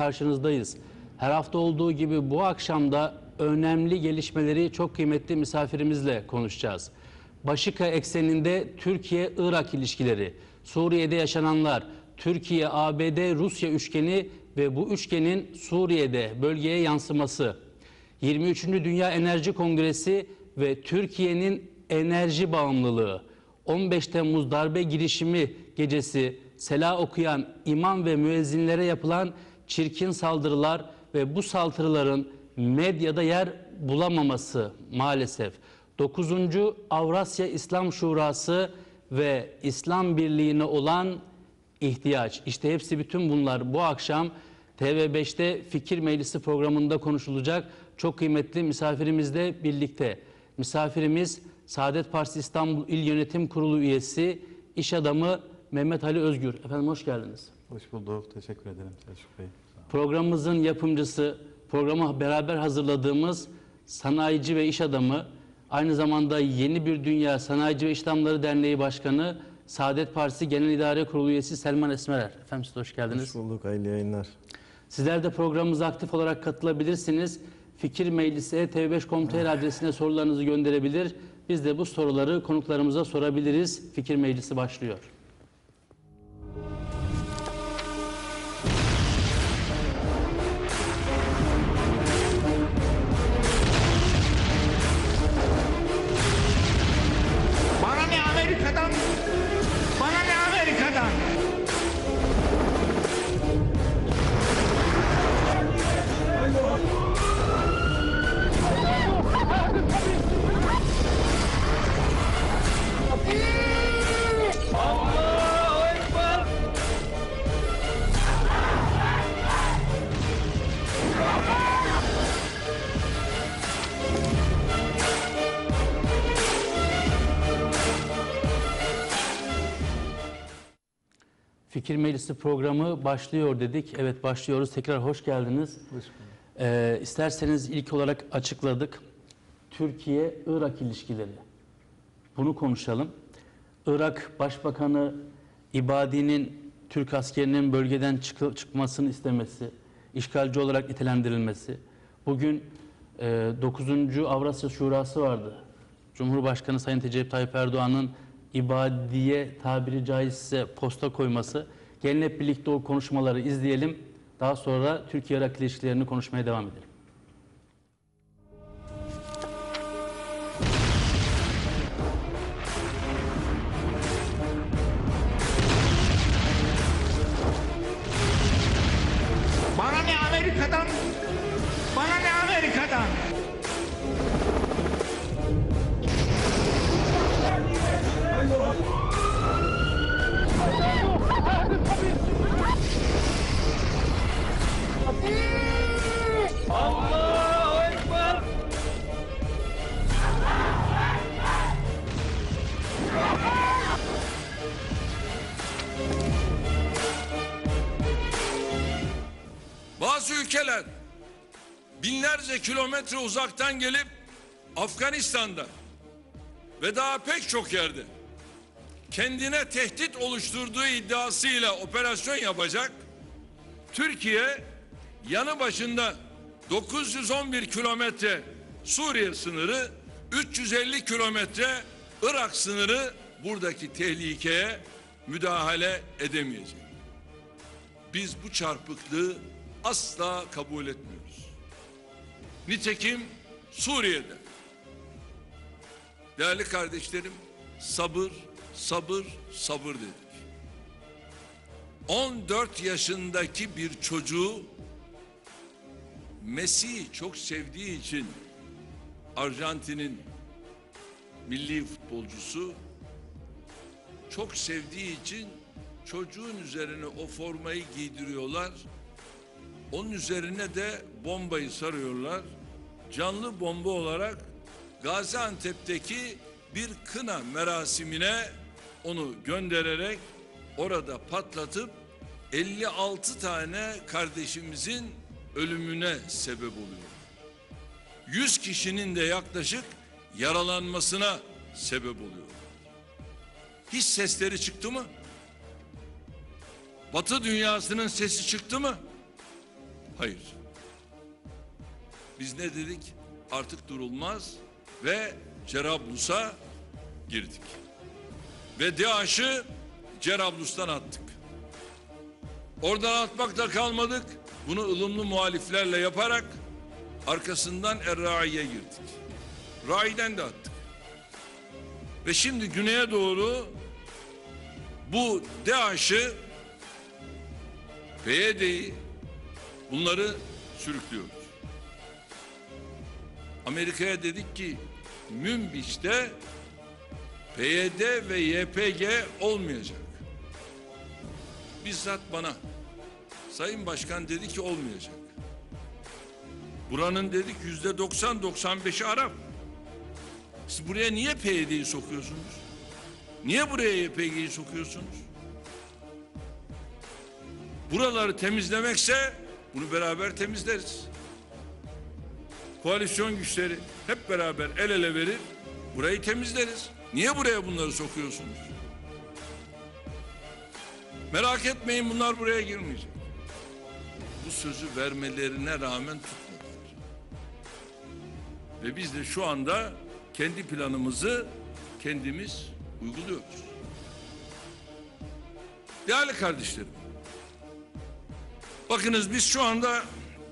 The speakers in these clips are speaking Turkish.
karşınızdayız. Her hafta olduğu gibi bu akşam da önemli gelişmeleri çok kıymetli misafirimizle konuşacağız. Başika ekseninde Türkiye-Irak ilişkileri, Suriye'de yaşananlar, Türkiye, ABD, Rusya üçgeni ve bu üçgenin Suriye'de bölgeye yansıması, 23. Dünya Enerji Kongresi ve Türkiye'nin enerji bağımlılığı, 15 Temmuz darbe girişimi gecesi sela okuyan imam ve müezzinlere yapılan çirkin saldırılar ve bu saldırıların medyada yer bulamaması maalesef. 9. Avrasya İslam Şurası ve İslam Birliği'ne olan ihtiyaç. İşte hepsi, bütün bunlar bu akşam TV5'te Fikir Meclisi programında konuşulacak. Çok kıymetli misafirimizle birlikte. Misafirimiz Saadet Partisi İstanbul İl Yönetim Kurulu üyesi, iş adamı Mehmet Ali Özgür. Efendim hoş geldiniz. Hoş bulduk. Teşekkür ederim Selçuk Bey. Programımızın yapımcısı, programı beraber hazırladığımız sanayici ve iş adamı, aynı zamanda Yeni Bir Dünya Sanayici ve İş Adamları Derneği Başkanı, Saadet Partisi Genel İdare Kurulu üyesi Selman Esmerer. Efendim siz de hoş geldiniz. Hoş bulduk. Hayırlı yayınlar. Sizler de programımıza aktif olarak katılabilirsiniz. Fikir Meclisi tv5.com.tr adresine sorularınızı gönderebilir. Biz de bu soruları konuklarımıza sorabiliriz. Fikir Meclisi başlıyor. Bana ne Amerika'dan? Bana ne Amerika'dan? Fikir Meclisi programı başlıyor dedik. Evet, başlıyoruz. Tekrar hoş geldiniz. Hoş bulduk. İsterseniz ilk olarak açıkladık. Türkiye-Irak ilişkileri. Bunu konuşalım. Irak Başbakanı İbadi'nin Türk askerinin bölgeden çıkmasını istemesi, işgalci olarak nitelendirilmesi. Bugün 9. Avrasya Şurası vardı. Cumhurbaşkanı Sayın Recep Tayyip Erdoğan'ın İbadiye tabiri caizse posta koyması. Gelin hep birlikte o konuşmaları izleyelim. Daha sonra Türkiye-Irak ilişkilerini konuşmaya devam edelim. Bana ne Amerika'dan? Bana ne Amerika'dan? Allahu Ekber. Bazı ülkeler binlerce kilometre uzaktan gelip Afganistan'da ve daha pek çok yerde kendine tehdit oluşturduğu iddiasıyla operasyon yapacak. Türkiye yanı başında 911 kilometre Suriye sınırı, 350 kilometre Irak sınırı, buradaki tehlikeye müdahale edemeyecek. Biz bu çarpıklığı asla kabul etmiyoruz. Nitekim Suriye'de, değerli kardeşlerim, sabır, sabır, sabır dedik. 14 yaşındaki bir çocuğu Messi'yi çok sevdiği için, Arjantin'in milli futbolcusu, çok sevdiği için çocuğun üzerine o formayı giydiriyorlar. Onun üzerine de bombayı sarıyorlar. Canlı bomba olarak Gaziantep'teki bir kına merasimine onu göndererek orada patlatıp 56 tane kardeşimizin ölümüne sebep oluyor. 100 kişinin de yaklaşık yaralanmasına sebep oluyor. Hiç sesleri çıktı mı? Batı dünyasının sesi çıktı mı? Hayır. Biz ne dedik? Artık durulmaz ve Cerablus'a girdik. Ve DAEŞ'ı Cerablus'tan attık. Oradan atmakla kalmadık. Bunu ılımlı muhaliflerle yaparak arkasından Er-Rai'ye girdik. Rai'den de attık. Ve şimdi güneye doğru bu DAEŞ'ı, PYD'yi, bunları sürüklüyoruz. Amerika'ya dedik ki Münbiş'te PYD ve YPG olmayacak. Bizzat bana Sayın Başkan dedi ki olmayacak. Buranın dedik %90-95'i Arap. Siz buraya niye PYD'yi sokuyorsunuz? Niye buraya YPG'yi sokuyorsunuz? Buraları temizlemekse bunu beraber temizleriz. Koalisyon güçleri hep beraber el ele verir, burayı temizleriz. Niye buraya bunları sokuyorsunuz? Merak etmeyin, bunlar buraya girmeyecek. Bu sözü vermelerine rağmen tutmadılar. Ve biz de şu anda kendi planımızı kendimiz uyguluyoruz. Değerli kardeşlerim, bakınız biz şu anda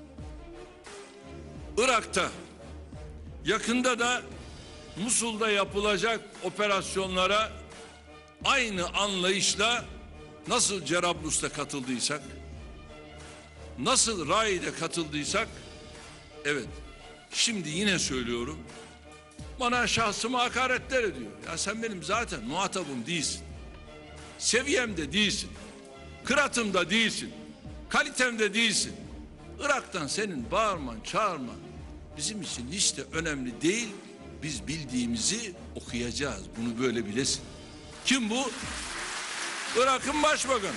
Irak'ta, yakında da Musul'da yapılacak operasyonlara aynı anlayışla nasıl Cerablus'ta katıldıysak, nasıl Rai'de katıldıysak, evet, şimdi yine söylüyorum, bana şahsıma hakaretler ediyor. Ya sen benim zaten muhatabım değilsin. Seviyemde değilsin. Kıratımda değilsin. Kalitemde değilsin. Irak'tan senin bağırman, çağırman bizim için hiç de önemli değil. Biz bildiğimizi okuyacağız. Bunu böyle bilesin. Kim bu? Irak'ın başbakanı.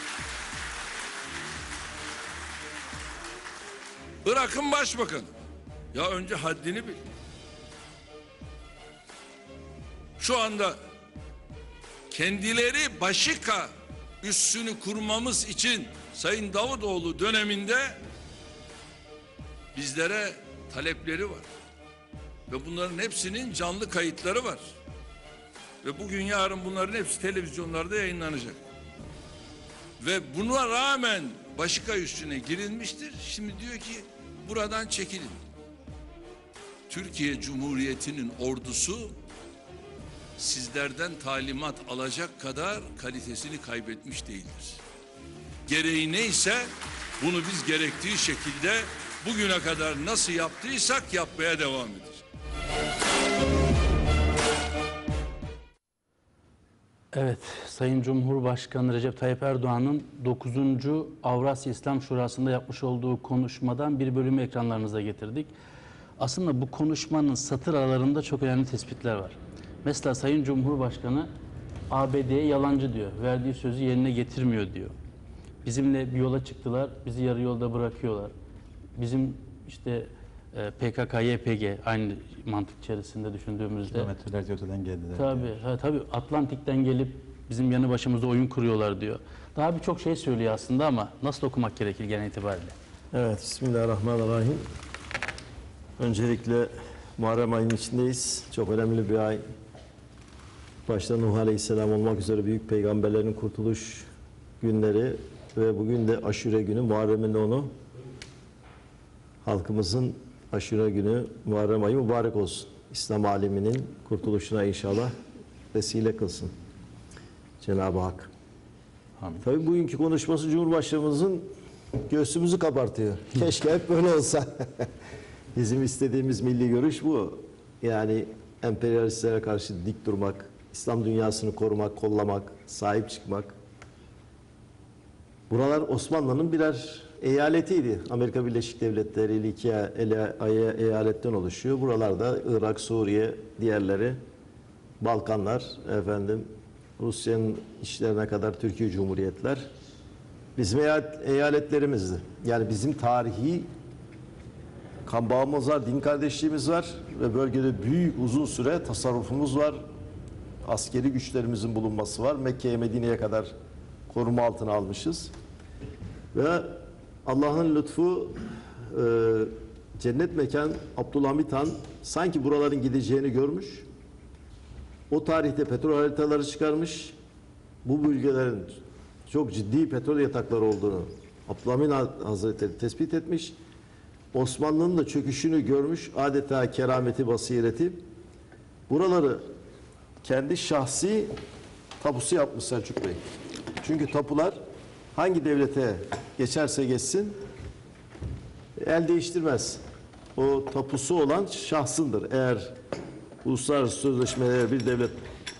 Irak'ın başbakanı. Ya önce haddini bil. Şu anda kendileri başika üssünü kurmamız için Sayın Davutoğlu döneminde bizlere talepleri var. Ve bunların hepsinin canlı kayıtları var. Ve bugün yarın bunların hepsi televizyonlarda yayınlanacak. Ve buna rağmen başika üssüne girilmiştir. Şimdi diyor ki buradan çekilin. Türkiye Cumhuriyeti'nin ordusu sizlerden talimat alacak kadar kalitesini kaybetmiş değildir. Gereği neyse bunu biz gerektiği şekilde bugüne kadar nasıl yaptıysak yapmaya devam edeceğiz. Evet, Sayın Cumhurbaşkanı Recep Tayyip Erdoğan'ın 9. Avrasya İslam Şurası'nda yapmış olduğu konuşmadan bir bölümü ekranlarınıza getirdik. Aslında bu konuşmanın satır aralarında çok önemli tespitler var. Mesela Sayın Cumhurbaşkanı ABD'ye yalancı diyor, verdiği sözü yerine getirmiyor diyor. Bizimle bir yola çıktılar, bizi yarı yolda bırakıyorlar. Bizim işte PKK, YPG aynı mantık içerisinde düşündüğümüzde. Kilometrelerce öteden geldiler. Tabii Atlantik'ten gelip bizim yanı başımızda oyun kuruyorlar diyor. Daha birçok şey söylüyor aslında ama nasıl okumak gerekir genel itibariyle? Evet, Bismillahirrahmanirrahim. Öncelikle Muharrem ayının içindeyiz. Çok önemli bir ay. Başta Nuh Aleyhisselam olmak üzere büyük peygamberlerin kurtuluş günleri ve bugün de Aşure günü, Muharrem'in 10'u. Halkımızın Aşure günü, Muharrem ayı mübarek olsun. İslam aleminin kurtuluşuna inşallah vesile kılsın Cenab-ı Hak. Amin. Tabii bugünkü konuşması Cumhurbaşkanımızın göğsümüzü kabartıyor. Keşke hep böyle olsa. Bizim istediğimiz milli görüş bu. Yani emperyalistlere karşı dik durmak, İslam dünyasını korumak, kollamak, sahip çıkmak. Buralar Osmanlı'nın birer eyaletiydi. Amerika Birleşik Devletleri iki eyaletten oluşuyor. Buralarda Irak, Suriye, diğerleri, Balkanlar, Rusya'nın işlerine kadar Türkiye Cumhuriyetler bizim eyaletlerimizdi. Yani bizim tarihi kan bağımız var, din kardeşliğimiz var ve bölgede büyük uzun süre tasarrufumuz var. Askeri güçlerimizin bulunması var. Mekke'ye, Medine'ye kadar koruma altına almışız. Ve Allah'ın lütfu, cennet mekan Abdülhamit Han sanki buraların gideceğini görmüş. O tarihte petrol haritaları çıkarmış. Bu bölgelerin çok ciddi petrol yatakları olduğunu Abdülhamit Hazretleri tespit etmiş. Osmanlı'nın da çöküşünü görmüş. Adeta kerameti, basireti. Buraları kendi şahsi tapusu yapmış Selçuk Bey. Çünkü tapular hangi devlete geçerse geçsin el değiştirmez. O tapusu olan şahsındır. Eğer uluslararası sözleşmelere bir devlet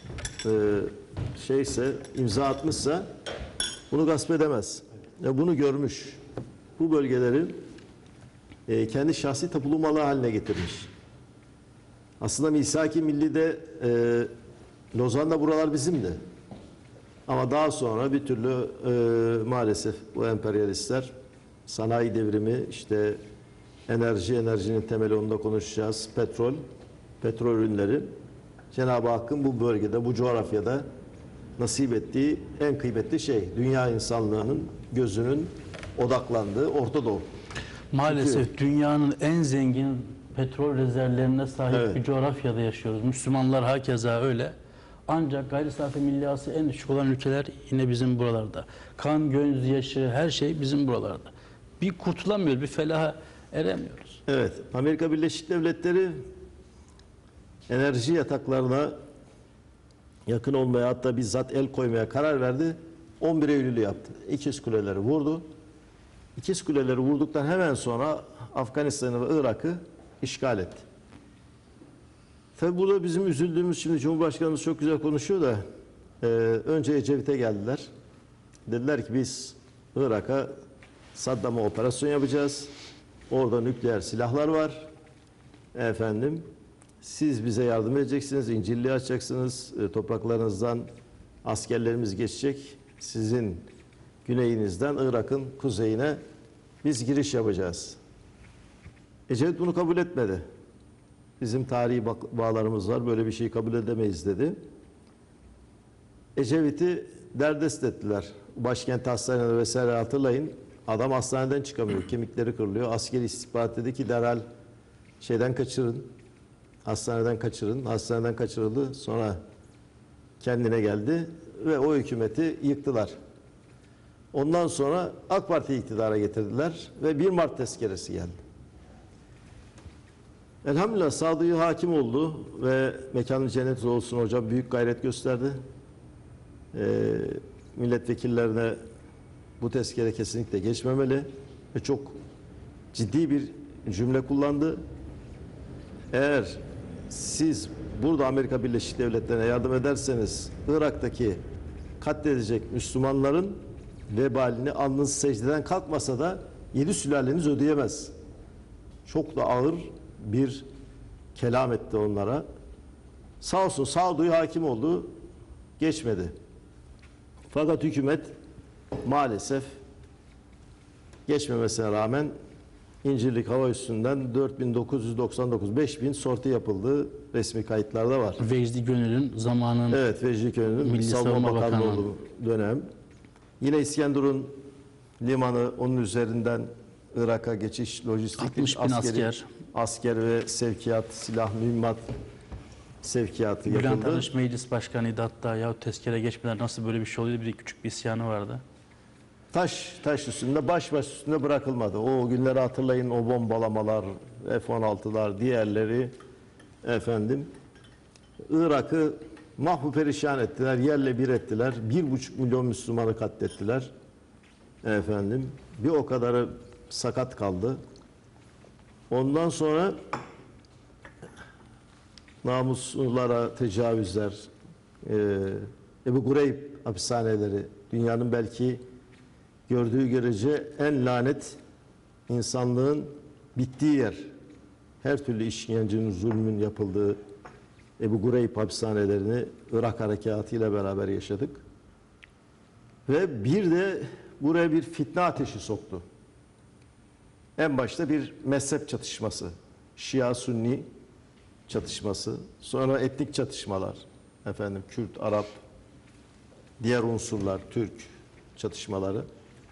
imza atmışsa bunu gasp edemez. Bunu görmüş. Bu bölgeleri kendi şahsi tapulu malı haline getirmiş. Aslında Misak-ı Milli'de Lozan'da buralar bizimdi. Ama daha sonra bir türlü maalesef bu emperyalistler sanayi devrimi, işte enerjinin temeli, onu da konuşacağız. Petrol ürünleri, Cenab-ı Hakk'ın bu bölgede, bu coğrafyada nasip ettiği en kıymetli şey. Dünya insanlığının gözünün odaklandığı Orta Doğu. Maalesef dünyanın en zengin petrol rezervlerine sahip Evet. bir coğrafyada yaşıyoruz. Müslümanlar hakeza öyle. Ancak gayri safi milli hasıla en düşük olan ülkeler yine bizim buralarda. Kan, gözyaşı, her şey bizim buralarda. Bir kurtulamıyoruz, bir felaha eremiyoruz. Evet, Amerika Birleşik Devletleri enerji yataklarına yakın olmaya, hatta bizzat el koymaya karar verdi. 11 Eylül'ü yaptı. İkiz Kuleleri vurdu. İkiz Kuleleri vurduktan hemen sonra Afganistan'ı ve Irak'ı işgal etti. Tabi burada bizim üzüldüğümüz, şimdi Cumhurbaşkanımız çok güzel konuşuyor da önce Ecevit'e geldiler. Dediler ki biz Irak'a, Saddam'a operasyon yapacağız. Orada nükleer silahlar var. Efendim, siz bize yardım edeceksiniz, İncil'i açacaksınız, topraklarınızdan askerlerimiz geçecek. Sizin güneyinizden Irak'ın kuzeyine biz giriş yapacağız. Ecevit bunu kabul etmedi. Bizim tarihi bağlarımız var, böyle bir şeyi kabul edemeyiz dedi. Ecevit'i derdest ettiler. Başkent hastanede vesaire hatırlayın. Adam hastaneden çıkamıyor, kemikleri kırılıyor. Askeri istihbarat dedi ki derhal şeyden kaçırın, hastaneden kaçırın. Hastaneden kaçırıldı, sonra kendine geldi ve o hükümeti yıktılar. Ondan sonra AK Parti'yi iktidara getirdiler ve 1 Mart tezkeresi geldi. Elhamdülillah sağduyu hakim oldu ve mekanı cennet olsun hocam, büyük gayret gösterdi. Milletvekillerine bu tezkere kesinlikle geçmemeli ve çok ciddi bir cümle kullandı. Eğer siz burada Amerika Birleşik Devletleri'ne yardım ederseniz Irak'taki katledecek Müslümanların vebalini alnınız secdeden kalkmasa da 7 sülaleniz ödeyemez. Çok da ağır bir kelam etti onlara. Sağ olsun sağduyu hakim oldu, geçmedi. Fakat hükümet maalesef geçmemesine rağmen İncirlik Hava Üssü'nden 4999, 5000 sorti yapıldığı resmi kayıtlarda var. Vecdi Gönül'ün zamanın Evet, Vecdi Gönül'ün Milli Savunma Savunma Bakanlığı Bakanlığı. olduğu dönem. Yine İskenderun limanı, onun üzerinden Irak'a geçiş, lojistik, 60 bin asker. asker ve sevkiyat, silah, mühimmat sevkiyatı Bülent yapıldı. Arınç Meclis Başkanı'ydı hatta, ya tezkere geçmeden nasıl böyle bir şey oluyor, bir küçük bir isyanı vardı. Taş üstünde, baş üstünde bırakılmadı. O günleri hatırlayın, o bombalamalar, F-16'lar, diğerleri, efendim, Irak'ı mahvu perişan ettiler, yerle bir ettiler. 1,5 milyon Müslümanı katlettiler. Efendim, bir o kadarı sakat kaldı. Ondan sonra namuslulara tecavüzler, Ebu Gureyb hapishaneleri, dünyanın belki gördüğü görece en lanet, insanlığın bittiği yer. Her türlü işkencenin, zulmün yapıldığı Ebu Gureyb hapishanelerini Irak harekatı ile beraber yaşadık. Ve bir de buraya bir fitne ateşi soktu. En başta bir mezhep çatışması, Şia-Sünni çatışması, sonra etnik çatışmalar, efendim Kürt, Arap, diğer unsurlar, Türk çatışmaları.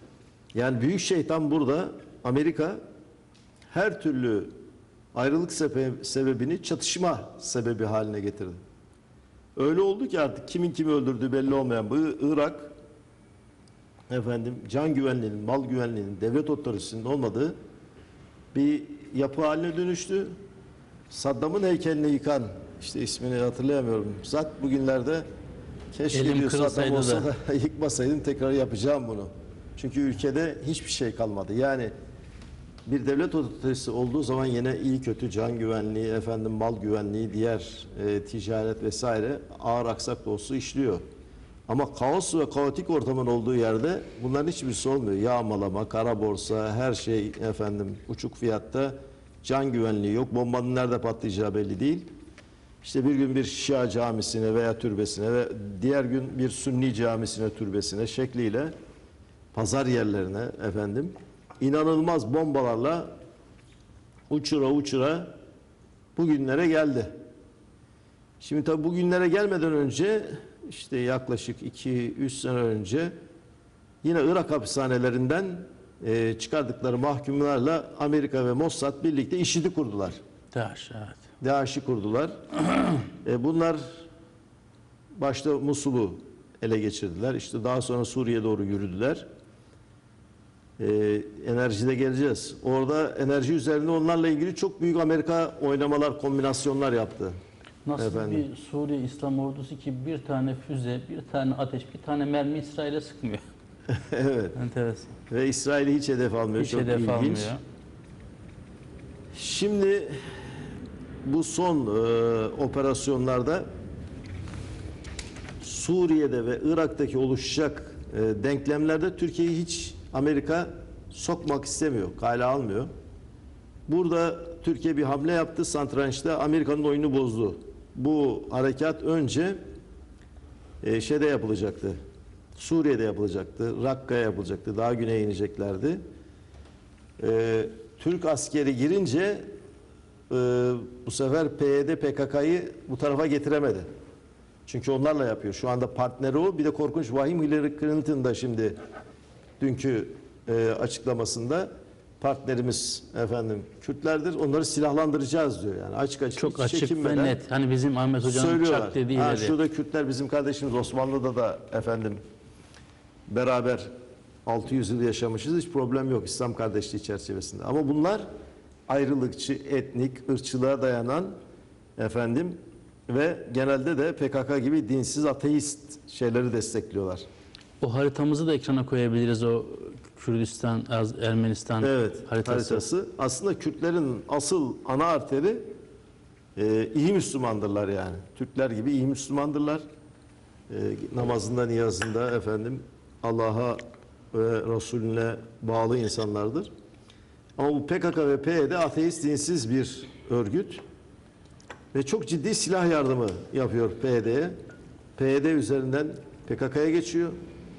Yani büyük şeytan burada, Amerika her türlü ayrılık sebebini çatışma sebebi haline getirdi. Öyle oldu ki artık kimin kimi öldürdüğü belli olmayan bu Irak, efendim, can güvenliğinin, mal güvenliğinin, devlet otoritesinin olmadığı bir yapı haline dönüştü. Saddam'ın heykelini yıkan, işte ismini hatırlayamıyorum, zat bugünlerde keşke Elim diyor Saddam kırılsaydı olsa da. da yıkmasaydım, tekrar yapacağım bunu. Çünkü ülkede hiçbir şey kalmadı. Yani bir devlet otoritesi olduğu zaman yine iyi kötü can güvenliği, efendim, mal güvenliği, diğer ticaret vesaire ağır aksak da olsa işliyor. Ama kaos ve kaotik ortamın olduğu yerde bunların hiçbirisi olmuyor. Yağmalama, kara borsa, her şey efendim uçuk fiyatta, can güvenliği yok. Bombanın nerede patlayacağı belli değil. İşte bir gün bir Şia camisine veya türbesine ve diğer gün bir Sünni camisine, türbesine şekliyle pazar yerlerine efendim inanılmaz bombalarla uçura uçura bugünlere geldi. Şimdi tabi bugünlere gelmeden önce işte yaklaşık 2-3 sene önce yine Irak hapishanelerinden çıkardıkları mahkumlarla Amerika ve Mossad birlikte IŞİD'i kurdular. DAEŞ, evet. DAEŞ'i kurdular. Bunlar başta Musul'u ele geçirdiler. İşte daha sonra Suriye'ye doğru yürüdüler. Enerjide geleceğiz. Orada enerji üzerinde onlarla ilgili çok büyük Amerika oynamalar, kombinasyonlar yaptı. Nasıl Efendim? bir Suriye İslam ordusu ki bir tane füze, bir tane ateş, bir tane mermi İsrail'e sıkmıyor. Evet. Enteresan. Ve İsrail'i hiç hedef almıyor. Hiç çok hedef ilginç. almıyor. Şimdi bu son operasyonlarda Suriye'de ve Irak'taki oluşacak denklemlerde Türkiye'yi hiç Amerika sokmak istemiyor, kale almıyor. Burada Türkiye bir hamle yaptı, Satranç'ta Amerika'nın oyunu bozdu. Bu harekat önce şeyde yapılacaktı, Suriye'de yapılacaktı, Rakka'ya yapılacaktı, daha güneye ineceklerdi. Türk askeri girince bu sefer PYD PKK'yı bu tarafa getiremedi. Çünkü onlarla yapıyor. Şu anda partneri o. Bir de korkunç vahim Hillary Clinton da şimdi dünkü açıklamasında partnerimiz efendim Kürtlerdir. Onları silahlandıracağız diyor. Yani açık hiç Çok açık ve çekinmeden net. Hani bizim Ahmet Hoca'nın söylüyorlar. çak dediği Ha, dedi. şurada Kürtler bizim kardeşimiz, Osmanlı'da da efendim beraber 600 yıl yaşamışız. Hiç problem yok İslam kardeşliği çerçevesinde. Ama bunlar ayrılıkçı, etnik, ırkçılığa dayanan efendim ve genelde de PKK gibi dinsiz, ateist şeyleri destekliyorlar. O haritamızı da ekrana koyabiliriz. O Kürdistan, Ermenistan Evet, haritası. haritası. Aslında Kürtlerin asıl ana arteri iyi Müslümandırlar yani. Türkler gibi iyi Müslümandırlar. Namazında, niyazında efendim Allah'a ve Resulüne bağlı insanlardır. Ama bu PKK ve PYD ateist, dinsiz bir örgüt ve çok ciddi silah yardımı yapıyor PYD'ye. PYD üzerinden PKK'ya geçiyor.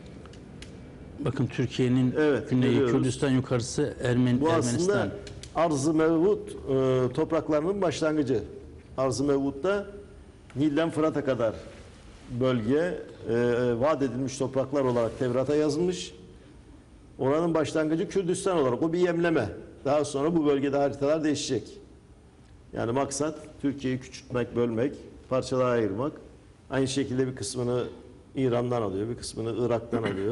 Bakın Türkiye'nin Evet, güneyi, görüyoruz. Kürdistan yukarısı Bu Ermenistan. aslında Arz-ı Mevud topraklarının başlangıcı. Arz-ı Mevud'da Nil'den Fırat'a kadar bölge vaat edilmiş topraklar olarak Tevrat'a yazılmış. Oranın başlangıcı Kürdistan olarak. O bir yemleme. Daha sonra bu bölgede haritalar değişecek. Yani maksat Türkiye'yi küçültmek, bölmek, parçalara ayırmak. Aynı şekilde bir kısmını İran'dan alıyor, bir kısmını Irak'tan alıyor.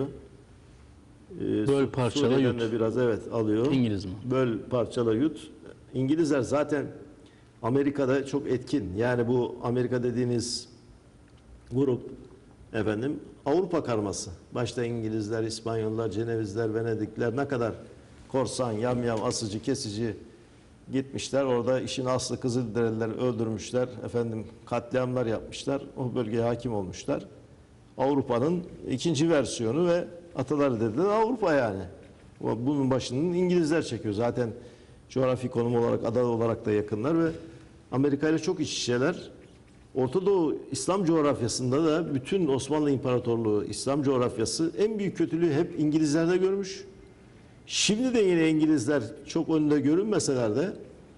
Böl, parçala, Suriye'den yut. de biraz evet alıyor. İngiliz mi? Böl, parçala, yut. İngilizler zaten Amerika'da çok etkin. Yani bu Amerika dediğiniz grup efendim Avrupa karması. Başta İngilizler, İspanyollar, Cenevizler, Venedikler ne kadar korsan, yamyam, asıcı, kesici gitmişler. Orada işin aslı Kızılderililer öldürmüşler. Efendim katliamlar yapmışlar. O bölgeye hakim olmuşlar. Avrupa'nın ikinci versiyonu ve ataları dediler Avrupa yani. Bunun başının İngilizler çekiyor. Zaten coğrafi konum olarak, ada olarak da yakınlar ve Amerika ile çok iç içeler. Orta Doğu İslam coğrafyasında da bütün Osmanlı İmparatorluğu İslam coğrafyası en büyük kötülüğü hep İngilizlerde görmüş. Şimdi de yine İngilizler çok önde görünmeseler de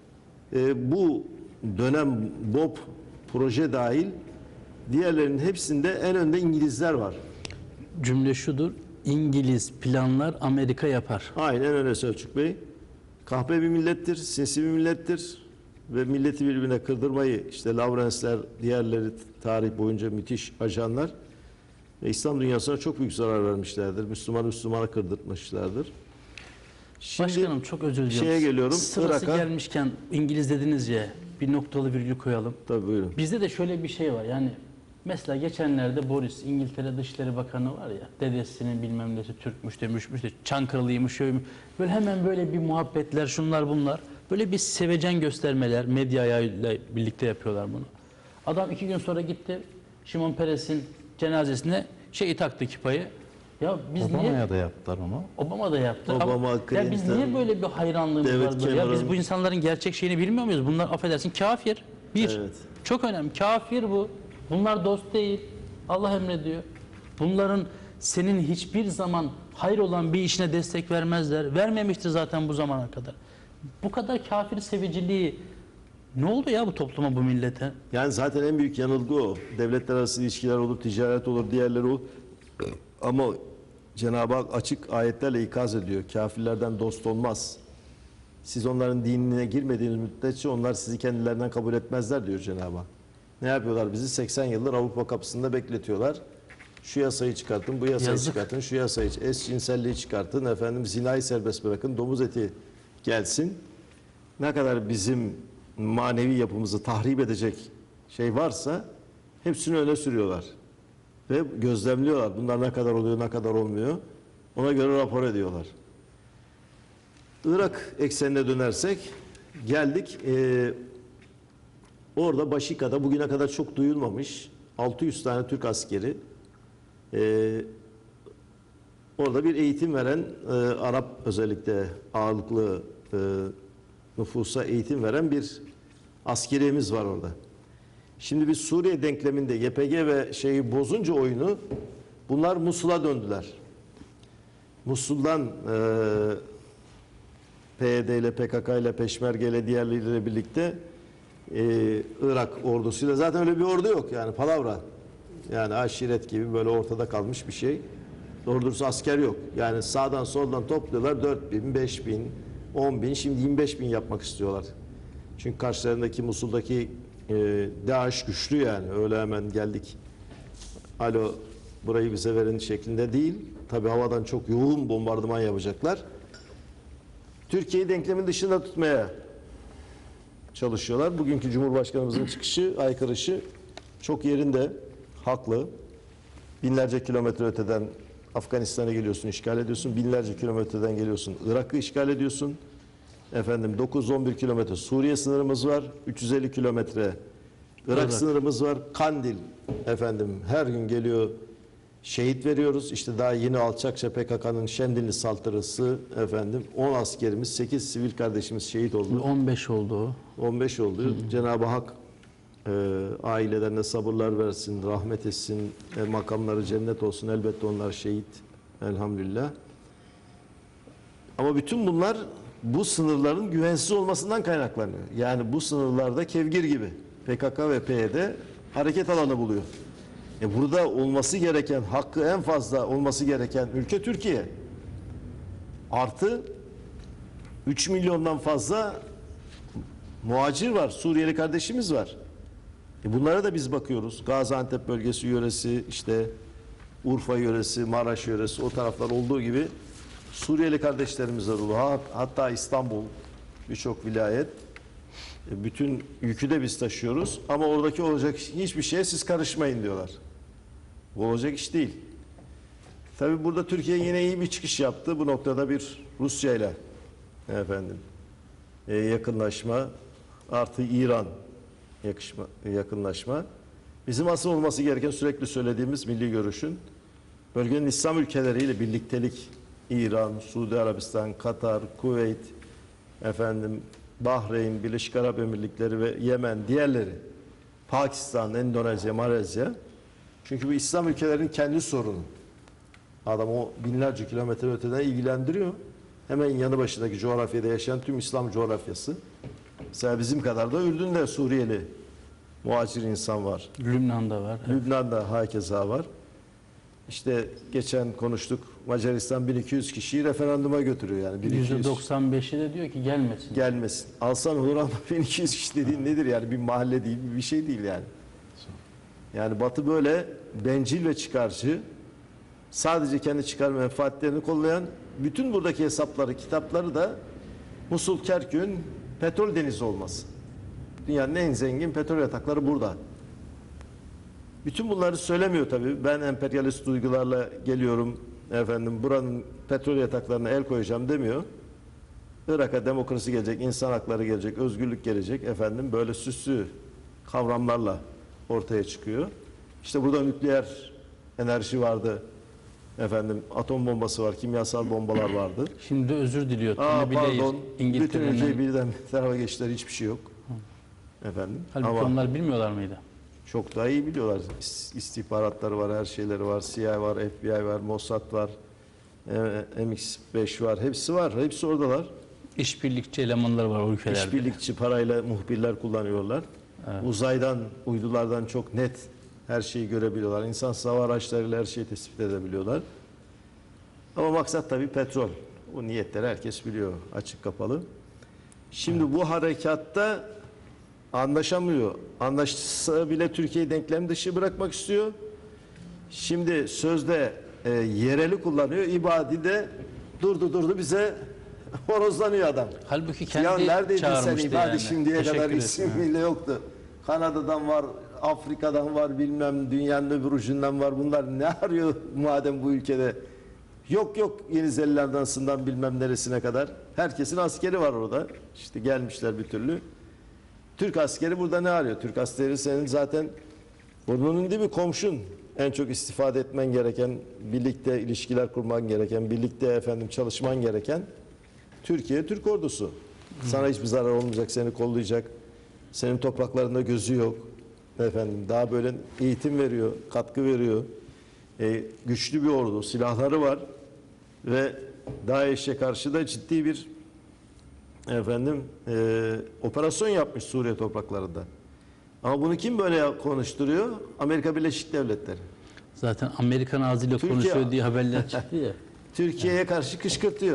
bu dönem BOP proje dahil diğerlerinin hepsinde en önde İngilizler var. Cümle şudur. İngiliz planlar, Amerika yapar. Aynen öyle Selçuk Bey. Kahpe bir millettir, sinsi bir millettir ve milleti birbirine kırdırmayı işte Lawrence'ler, diğerleri tarih boyunca müthiş ajanlar ve İslam dünyasına çok büyük zarar vermişlerdir. Müslümana kırdırtmışlardır. Şimdi Başkanım çok özür diliyorum. şeye geliyorum, Sırası Irak'a. gelmişken İngiliz dediniz ya, bir noktalı virgül koyalım. Tabii buyurun. Bizde de şöyle bir şey var, yani mesela geçenlerde Boris, İngiltere Dışişleri Bakanı var ya, dedesinin bilmem nesi Türkmüş demişmiş de Çankırılıymış şöyle, böyle hemen böyle bir muhabbetler, şunlar bunlar, böyle bir sevecen göstermeler, medya ayağıyla birlikte yapıyorlar bunu. Adam 2 gün sonra gitti, Şimon Peres'in cenazesine şeyi taktı kipayı. Ya biz niye... Obama'ya da yaptılar onu. Obama da yaptı. Obama, Ama ya biz Clinton, niye böyle bir hayranlığımız David var böyle? Ya biz Cameron. bu insanların gerçek şeyini bilmiyor muyuz? Bunlar affedersin kafir. Bir. Evet. Çok önemli. Kafir bu. Bunlar dost değil. Allah emrediyor. Bunların senin hiçbir zaman hayır olan bir işine destek vermezler. Vermemiştir zaten bu zamana kadar. Bu kadar kafir seviciliği ne oldu ya bu topluma, bu millete? Yani zaten en büyük yanılgı o. Devletler arası ilişkiler olur, ticaret olur, diğerleri olur. Ama Cenab-ı Hak açık ayetlerle ikaz ediyor. Kafirlerden dost olmaz. Siz onların dinine girmediğiniz müddetçe onlar sizi kendilerinden kabul etmezler diyor Cenab-ı Hak. Ne yapıyorlar? Bizi 80 yıldır Avrupa kapısında bekletiyorlar. Şu yasayı çıkartın, bu yasayı Yazık. çıkartın, şu yasayı, eşcinselliği çıkartın, efendim zinayı serbest bırakın, domuz eti gelsin. Ne kadar bizim manevi yapımızı tahrip edecek şey varsa hepsini öne sürüyorlar. Ve gözlemliyorlar. Bunlar ne kadar oluyor, ne kadar olmuyor. Ona göre rapor ediyorlar. Irak eksenine dönersek geldik. Orada Başika'da bugüne kadar çok duyulmamış 600 tane Türk askeri orada bir eğitim veren Arap özellikle ağırlıklı nüfusa eğitim veren bir askeriyemiz var orada. Şimdi biz Suriye denkleminde YPG ve şeyi bozunca oyunu bunlar Musul'a döndüler. Musul'dan PYD ile PKK ile Peşmerge ile diğerleriyle birlikte Irak ordusuyla zaten öyle bir ordu yok yani palavra. Yani aşiret gibi böyle ortada kalmış bir şey. Doğru dürüst asker yok. Yani sağdan soldan topluyorlar 4.000, 5.000, 10.000 şimdi 25.000 yapmak istiyorlar. Çünkü karşılarındaki Musul'daki DAEŞ güçlü yani öyle hemen geldik. Alo burayı bize verin şeklinde değil. Tabi havadan çok yoğun bombardıman yapacaklar. Türkiye'yi denklemin dışında tutmaya çalışıyorlar. Bugünkü Cumhurbaşkanımızın çıkışı, aykırışı çok yerinde, haklı. Binlerce kilometre öteden Afganistan'a geliyorsun, işgal ediyorsun. Binlerce kilometreden geliyorsun, Irak'ı işgal ediyorsun. Efendim 9-11 kilometre Suriye sınırımız var. 350 kilometre Irak sınırımız var. Kandil efendim her gün geliyor şehit veriyoruz. İşte daha yeni alçakça PKK'nın Şemdinli saldırısı efendim 10 askerimiz 8 sivil kardeşimiz şehit oldu. 15 oldu o. 15 oldu. Cenab-ı Hak ailelerine sabırlar versin, rahmet etsin, makamları cennet olsun. Elbette onlar şehit. Elhamdülillah. Ama bütün bunlar bu sınırların güvensiz olmasından kaynaklanıyor. Yani bu sınırlarda kevgir gibi PKK ve PYD hareket alanı buluyor. Burada olması gereken, hakkı en fazla olması gereken ülke Türkiye. Artı 3 milyondan fazla muhacir var, Suriyeli kardeşimiz var. Bunlara da biz bakıyoruz. Gaziantep bölgesi yöresi, işte Urfa yöresi, Maraş yöresi o taraflar olduğu gibi Suriyeli kardeşlerimiz var. Hatta İstanbul birçok vilayet. Bütün yükü de biz taşıyoruz. Ama oradaki olacak hiçbir şeye siz karışmayın diyorlar. Bu olacak iş değil. Tabii burada Türkiye yine iyi bir çıkış yaptı. Bu noktada bir Rusya ile efendim yakınlaşma artı İran yakınlaşma. Bizim asıl olması gereken sürekli söylediğimiz milli görüşün bölgenin İslam ülkeleriyle birliktelik İran, Suudi Arabistan, Katar, Kuveyt, efendim Bahreyn, Birleşik Arap Emirlikleri ve Yemen diğerleri, Pakistan, Endonezya, Malezya. Çünkü bu İslam ülkelerinin kendi sorunu. Adam o binlerce kilometre öteden ilgilendiriyor. Hemen yanı başındaki coğrafyada yaşayan tüm İslam coğrafyası. Mesela bizim kadar da Ürdün'de Suriyeli muhacir insan var. Lübnan'da var. Lübnan'da hakeza var. İşte geçen konuştuk, Macaristan 1200 kişiyi referanduma götürüyor yani. 1200 %95'i de diyor ki gelmesin. gelmesin. Alsan olur ama 1200 kişi dediğin nedir yani? Bir mahalle değil, bir şey değil yani. Yani Batı böyle bencil ve çıkarcı, sadece kendi çıkar menfaatlerini kollayan, bütün buradaki hesapları, kitapları da Musul, Kerkük'ün petrol denizi olması. Dünyanın en zengin petrol yatakları burada. Bütün bunları söylemiyor tabii. Ben emperyalist duygularla geliyorum, efendim buranın petrol yataklarına el koyacağım demiyor. Irak'a demokrasi gelecek, insan hakları gelecek, özgürlük gelecek, efendim böyle süslü kavramlarla ortaya çıkıyor. İşte burada nükleer enerji vardı, efendim atom bombası var, kimyasal bombalar vardı. Şimdi özür diliyor. Tony Blair, Pardon, bütün İngiltere'nin. ülkeyi birden bir tarafa geçtiler, hiçbir şey yok. Efendim. Halbuki Ama onlar bilmiyorlar mıydı? çok daha iyi biliyorlar. İstihbaratları var, her şeyleri var. CIA var, FBI var, Mossad var, MX5 var. Hepsi var. Hepsi oradalar. İşbirlikçi elemanları var o ülkelerde. İşbirlikçi parayla muhbirler kullanıyorlar. Evet. Uzaydan, uydulardan çok net her şeyi görebiliyorlar. İnsan hava araçlarıyla her şeyi tespit edebiliyorlar. Ama maksat tabii petrol. O niyetleri herkes biliyor. Açık kapalı. Şimdi bu harekatta anlaşamıyor. Anlaşsa bile Türkiye'yi denklem dışı bırakmak istiyor. Şimdi sözde yereli kullanıyor. İbadi de durdu bize horozlanıyor adam. Halbuki Ya kendi neredeydin sen çağırmıştı İbadi yani. şimdiye Teşekkür kadar ederim. isim bile yoktu. Kanada'dan var, Afrika'dan var, bilmem dünyanın öbür ucundan var. Bunlar ne arıyor madem bu ülkede? Yok Yeni Zelanda'sından bilmem neresine kadar. Herkesin askeri var orada. İşte gelmişler bir türlü. Türk askeri burada ne arıyor? Türk askeri senin zaten burnunun dibi, komşun. En çok istifade etmen gereken, birlikte ilişkiler kurman gereken, birlikte efendim çalışman gereken Türkiye, Türk ordusu. Sana hiçbir zarar olmayacak, seni kollayacak. Senin topraklarında gözü yok. Efendim daha böyle eğitim veriyor, katkı veriyor. Güçlü bir ordu, silahları var ve DAEŞ'e karşı da ciddi bir operasyon yapmış Suriye topraklarında. Ama bunu kim böyle konuşturuyor? Amerika Birleşik Devletleri. Zaten Amerikan ağzıyla Türkiye- konuşuyor diye haberler çıktı ya. Türkiye'ye karşı kışkırtıyor.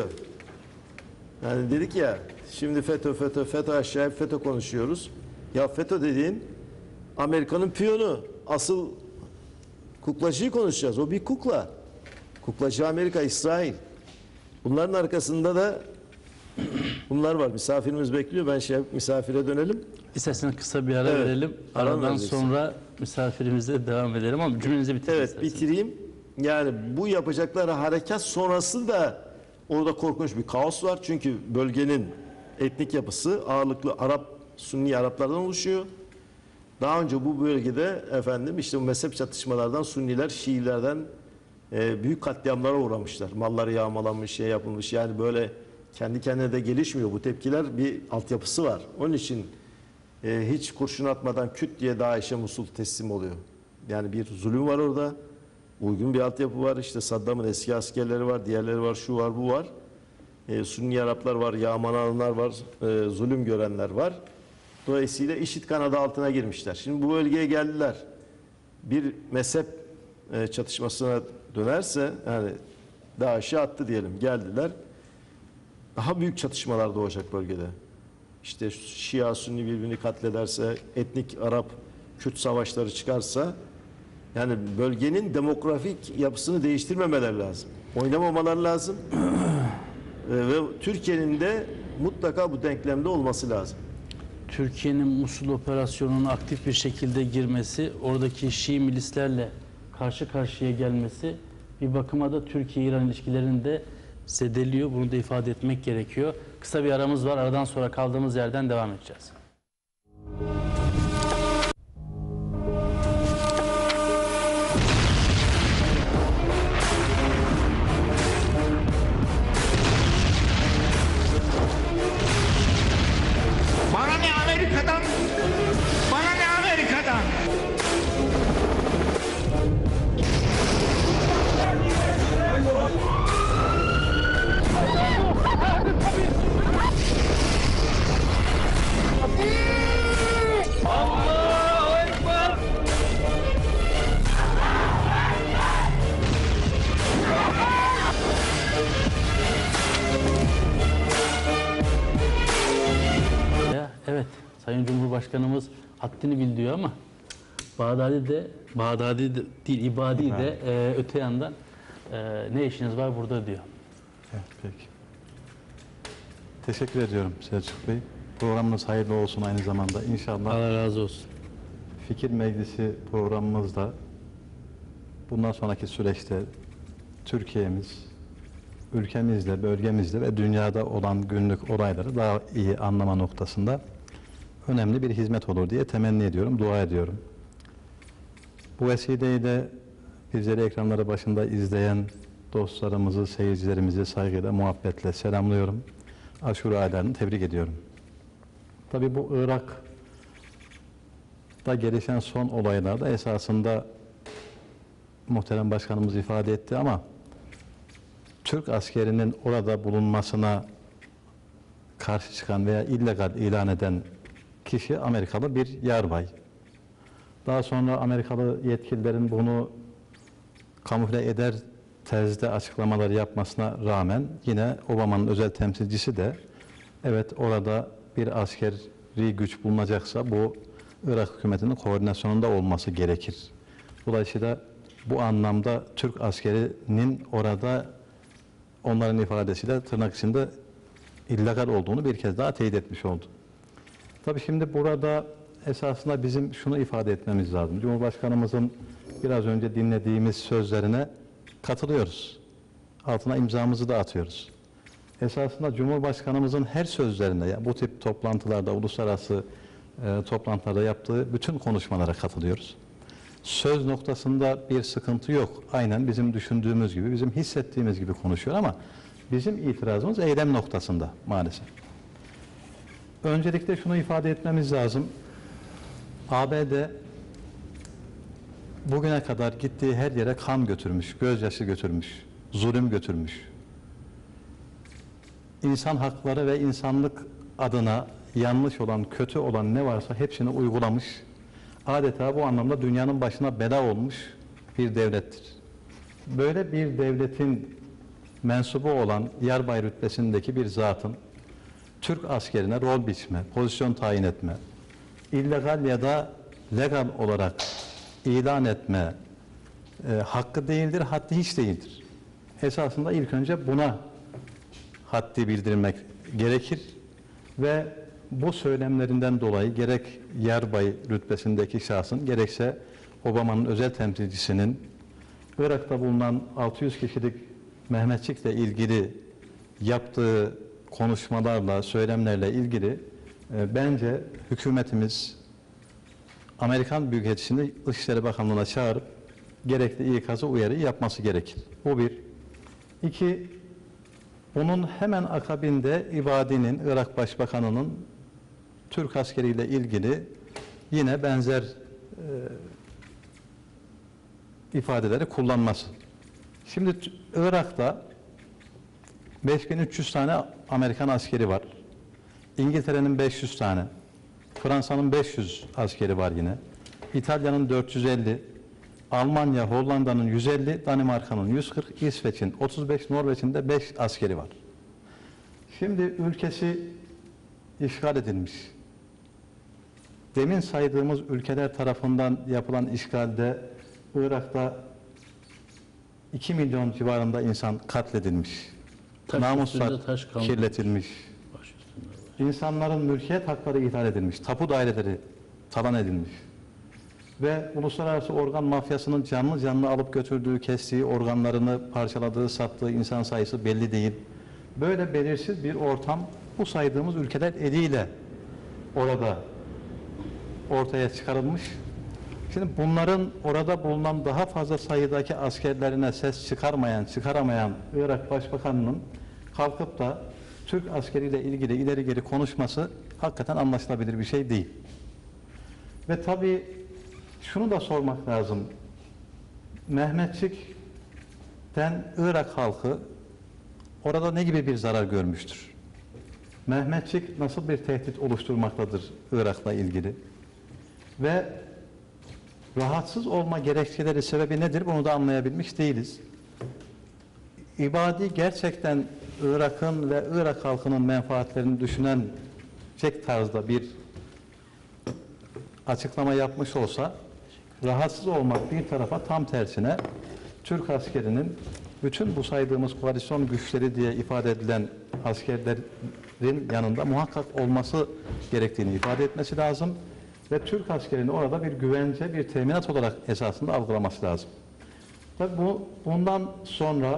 Yani dedik ya, şimdi FETÖ aşağı hep FETÖ konuşuyoruz. Ya FETÖ dediğin Amerika'nın piyonu. Asıl kuklacıyı konuşacağız. O bir kukla. Kuklacı Amerika, İsrail. Bunların arkasında da bunlar var. Misafirimiz bekliyor. Ben misafire dönelim. İsterseniz kısa bir ara Evet, verelim. ara Aradan vereceksin. sonra misafirimize devam edelim ama cümlenizi bitirin Evet, isterseniz. bitireyim. Yani bu yapacakları harekat sonrası da orada korkunç bir kaos var. Çünkü bölgenin etnik yapısı ağırlıklı Sunni Araplardan oluşuyor. Daha önce bu bölgede işte bu mezhep çatışmalardan Sunniler, Şiilerden büyük katliamlara uğramışlar. Malları yağmalanmış, yapılmış. Yani böyle kendi kendine de gelişmiyor. Bu tepkiler bir altyapısı var. Onun için hiç kurşun atmadan küt diye DAEŞ'e Musul teslim oluyor. Yani bir zulüm var orada. Uygun bir altyapı var. İşte Saddam'ın eski askerleri var, diğerleri var, şu var, bu var. Sunni Araplar var, yağmalananlar var, zulüm görenler var. Dolayısıyla IŞİD kanadı altına girmişler. Şimdi bu bölgeye geldiler. Bir mezhep çatışmasına dönerse, yani DAEŞ'e attı diyelim, geldiler. Daha büyük çatışmalar doğacak bölgede. İşte Şia, Sünni birbirini katlederse, etnik Arap, Kürt savaşları çıkarsa, yani bölgenin demografik yapısını değiştirmemeleri lazım. Oynamamaları lazım. Ve Türkiye'nin de mutlaka bu denklemde olması lazım. Türkiye'nin Musul operasyonuna aktif bir şekilde girmesi, oradaki Şii milislerle karşı karşıya gelmesi bir bakıma da Türkiye-İran ilişkilerini de zedeliyor. Bunu da ifade etmek gerekiyor. Kısa bir aramız var. Aradan sonra kaldığımız yerden devam edeceğiz. Bana ne Amerika'dan? Bana ne Amerika'dan? Cumhurbaşkanımız haddini bil diyor ama Bağdadi de değil, İbadi de öte yandan ne işiniz var burada diyor. Evet, peki. Teşekkür ediyorum Selçuk Bey. Programınız hayırlı olsun aynı zamanda. İnşallah Allah razı olsun. Fikir Meclisi programımızda bundan sonraki süreçte Türkiye'miz, ülkemizde, bölgemizde ve dünyada olan günlük olayları daha iyi anlama noktasında önemli bir hizmet olur diye temenni ediyorum, dua ediyorum. Bu vesileyle bizleri ekranları başında izleyen dostlarımızı, seyircilerimizi saygıyla, muhabbetle selamlıyorum. Aşure aylarını tebrik ediyorum. Tabii bu Irak'ta gelişen son olaylarda esasında muhterem başkanımız ifade etti ama Türk askerinin orada bulunmasına karşı çıkan veya illegal ilan eden kişi Amerikalı bir yarbay. Daha sonra Amerikalı yetkililerin bunu kamufle eder tarzda açıklamalar yapmasına rağmen yine Obama'nın özel temsilcisi de evet orada bir askeri güç bulunacaksa bu Irak hükümetinin koordinasyonunda olması gerekir. Dolayısıyla bu anlamda Türk askerinin orada onların ifadesiyle tırnak içinde illegal olduğunu bir kez daha teyit etmiş oldu. Tabii şimdi burada esasında bizim şunu ifade etmemiz lazım. Cumhurbaşkanımızın biraz önce dinlediğimiz sözlerine katılıyoruz. Altına imzamızı da atıyoruz. Esasında Cumhurbaşkanımızın her sözlerinde, yani bu tip toplantılarda, uluslararası toplantılarda yaptığı bütün konuşmalara katılıyoruz. Söz noktasında bir sıkıntı yok. Aynen bizim düşündüğümüz gibi, bizim hissettiğimiz gibi konuşuyor ama bizim itirazımız eylem noktasında maalesef. Öncelikle şunu ifade etmemiz lazım. ABD bugüne kadar gittiği her yere kan götürmüş, gözyaşı götürmüş, zulüm götürmüş. İnsan hakları ve insanlık adına yanlış olan, kötü olan ne varsa hepsini uygulamış. Adeta bu anlamda dünyanın başına bela olmuş bir devlettir. Böyle bir devletin mensubu olan yarbay rütbesindeki bir zatın Türk askerine rol biçme, pozisyon tayin etme, illegal ya da legal olarak ilan etme hakkı değildir, haddi hiç değildir. Esasında ilk önce buna haddi bildirmek gerekir ve bu söylemlerinden dolayı gerek yarbay rütbesindeki şahsın gerekse Obama'nın özel temsilcisinin Irak'ta bulunan 600 kişilik Mehmetçik'le ilgili yaptığı konuşmalarla, söylemlerle ilgili bence hükümetimiz Amerikan Büyükelçisi'ni Dışişleri Bakanlığı'na çağırıp gerekli ikazı uyarı yapması gerekir. Bu bir. İki, bunun hemen akabinde İbadi'nin, Irak Başbakanı'nın Türk askeriyle ilgili yine benzer ifadeleri kullanması. Şimdi Irak'ta 5300 tane Amerikan askeri var. İngiltere'nin 500 tane. Fransa'nın 500 askeri var yine. İtalya'nın 450, Almanya, Hollanda'nın 150, Danimarka'nın 140, İsveç'in 35, Norveç'in de 5 askeri var. Şimdi ülkesi işgal edilmiş. Demin saydığımız ülkeler tarafından yapılan işgalde Irak'ta 2 milyon civarında insan katledilmiş. Namuslar kirletilmiş. İnsanların mülkiyet hakları ihlal edilmiş. Tapu daireleri talan edilmiş. Ve uluslararası organ mafyasının canlı canlı alıp götürdüğü, kestiği organlarını parçaladığı, sattığı insan sayısı belli değil. Böyle belirsiz bir ortam bu saydığımız ülkeler eliyle orada ortaya çıkarılmış. Şimdi bunların orada bulunan daha fazla sayıdaki askerlerine ses çıkaramayan Irak Başbakanı'nın kalkıp da Türk askeriyle ilgili ileri geri konuşması hakikaten anlaşılabilir bir şey değil. Ve tabii şunu da sormak lazım. Mehmetçik'ten Irak halkı orada ne gibi bir zarar görmüştür? Mehmetçik nasıl bir tehdit oluşturmaktadır Irak'la ilgili? Ve rahatsız olma gerekçeleri sebebi nedir? Bunu da anlayabilmiş değiliz. İbadi gerçekten Irak'ın ve Irak halkının menfaatlerini düşünecek tarzda bir açıklama yapmış olsa rahatsız olmak bir tarafa, tam tersine Türk askerinin bütün bu saydığımız koalisyon güçleri diye ifade edilen askerlerin yanında muhakkak olması gerektiğini ifade etmesi lazım ve Türk askerini orada bir güvence, bir teminat olarak esasında algılaması lazım. Tabii bundan sonra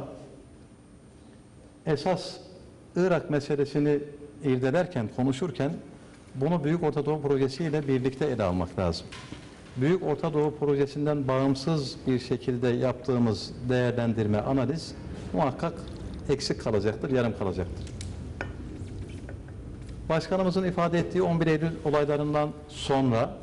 esas Irak meselesini irdelerken, konuşurken bunu Büyük Orta Doğu Projesi ile birlikte ele almak lazım. Büyük Orta Doğu Projesi'nden bağımsız bir şekilde yaptığımız değerlendirme, analiz muhakkak eksik kalacaktır, yarım kalacaktır. Başkanımızın ifade ettiği 11 Eylül olaylarından sonra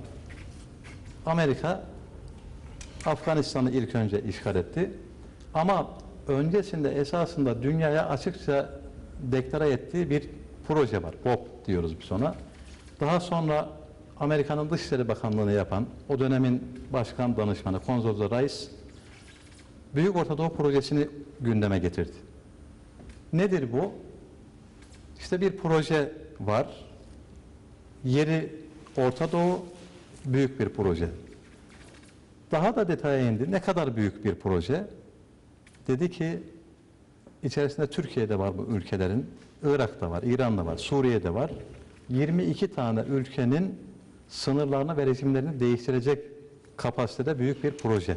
Amerika Afganistan'ı ilk önce işgal etti. Ama öncesinde esasında dünyaya açıkça deklare ettiği bir proje var. BOP diyoruz biz ona. Daha sonra Amerika'nın Dışişleri Bakanlığı'nı yapan o dönemin başkan danışmanı Condoleezza Rice Büyük Orta Doğu Projesi'ni gündeme getirdi. Nedir bu? İşte bir proje var. Yeri Orta Doğu, büyük bir proje. Daha da detaya indi. Ne kadar büyük bir proje? Dedi ki içerisinde Türkiye'de var bu ülkelerin, Irak'ta var, İran'da var, Suriye'de var. 22 tane ülkenin sınırlarını ve rejimlerini değiştirecek kapasitede büyük bir proje.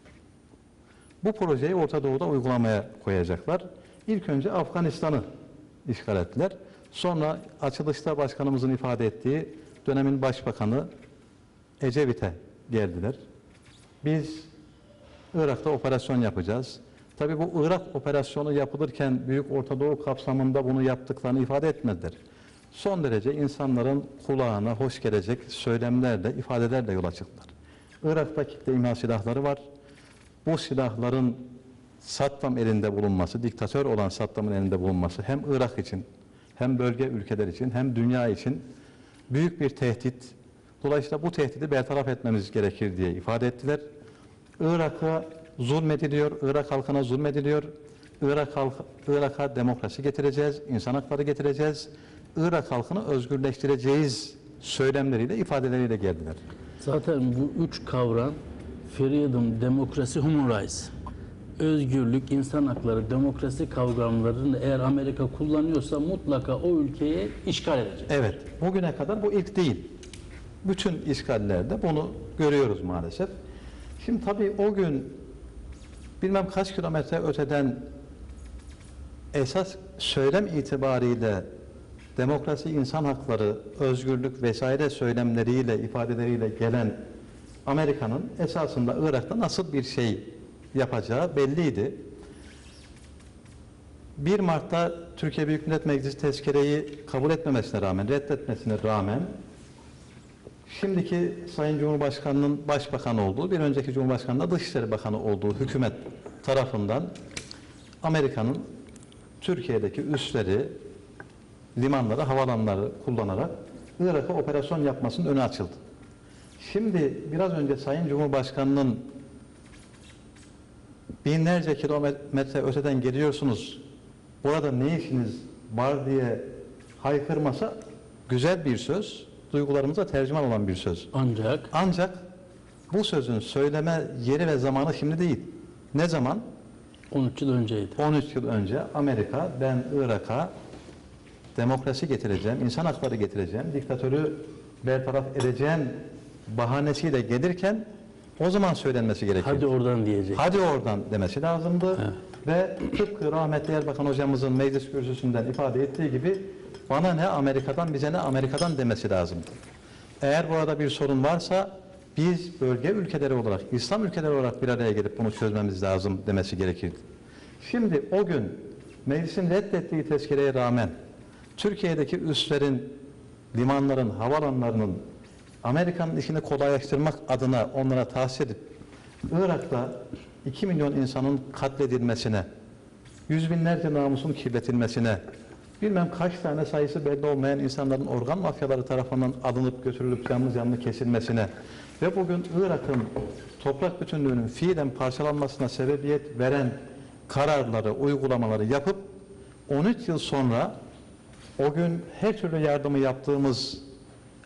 Bu projeyi Orta Doğu'da uygulamaya koyacaklar. İlk önce Afganistan'ı işgal ettiler. Sonra açılışta başkanımızın ifade ettiği dönemin başbakanı Ecevit'e geldiler. Biz Irak'ta operasyon yapacağız. Tabii bu Irak operasyonu yapılırken Büyük Orta Doğu kapsamında bunu yaptıklarını ifade etmediler. Son derece insanların kulağına hoş gelecek söylemlerle, ifadelerle yola çıktılar. Irak'ta kitle imha silahları var. Bu silahların Saddam elinde bulunması, diktatör olan Saddam'ın elinde bulunması hem Irak için, hem bölge ülkeler için, hem dünya için büyük bir tehdit. Dolayısıyla bu tehdidi bertaraf etmemiz gerekir diye ifade ettiler. Irak'a zulmediliyor, Irak halkına zulmediliyor. Irak'a demokrasi getireceğiz, insan hakları getireceğiz. Irak halkını özgürleştireceğiz söylemleriyle, ifadeleriyle geldiler. Zaten bu üç kavram freedom, demokrasi, human rights. Özgürlük, insan hakları, demokrasi kavramlarını eğer Amerika kullanıyorsa mutlaka o ülkeyi işgal edecek. Evet, bugüne kadar bu ilk değil. Bütün işgallerde bunu görüyoruz maalesef. Şimdi tabii o gün bilmem kaç kilometre öteden esas söylem itibariyle demokrasi, insan hakları, özgürlük vesaire söylemleriyle, ifadeleriyle gelen Amerika'nın esasında Irak'ta nasıl bir şey yapacağı belliydi. 1 Mart'ta Türkiye Büyük Millet Meclisi tezkereyi kabul etmemesine rağmen, reddetmesine rağmen şimdiki Sayın Cumhurbaşkanı'nın başbakan olduğu, bir önceki Cumhurbaşkanı'nın Dışişleri Bakanı olduğu hükümet tarafından Amerika'nın Türkiye'deki üsleri, limanları, havalanları kullanarak Irak'a operasyon yapmasının önü açıldı. Şimdi biraz önce Sayın Cumhurbaşkanı'nın binlerce kilometre öteden geliyorsunuz, burada ne işiniz var diye haykırmasa güzel bir söz, duygularımıza tercüman olan bir söz. Ancak bu sözün söyleme yeri ve zamanı şimdi değil. Ne zaman? 13 yıl önceydi. 13 yıl önce Amerika, ben Irak'a demokrasi getireceğim, insan hakları getireceğim, diktatörü bertaraf edeceğim bahanesiyle gelirken o zaman söylenmesi gerekiyor. Hadi oradan diyecek. Hadi oradan demesi lazımdı. Evet. Ve tıpkı rahmetli Erbakan hocamızın meclis kürsüsünden ifade ettiği gibi bana ne Amerika'dan, bize ne Amerika'dan demesi lazımdı. Eğer burada bir sorun varsa biz bölge ülkeleri olarak, İslam ülkeleri olarak bir araya gelip bunu çözmemiz lazım demesi gerekirdi. Şimdi o gün meclisin reddettiği tezkereye rağmen Türkiye'deki üslerin, limanların, havalanlarının Amerika'nın işini kolaylaştırmak adına onlara tahsis edip Irak'ta 2 milyon insanın katledilmesine, yüz binlerce namusun kirletilmesine, bilmem kaç tane sayısı belli olmayan insanların organ mafyaları tarafından alınıp götürülüp canlı canlı kesilmesine ve bugün Irak'ın toprak bütünlüğünün fiilen parçalanmasına sebebiyet veren kararları, uygulamaları yapıp 13 yıl sonra o gün her türlü yardımı yaptığımız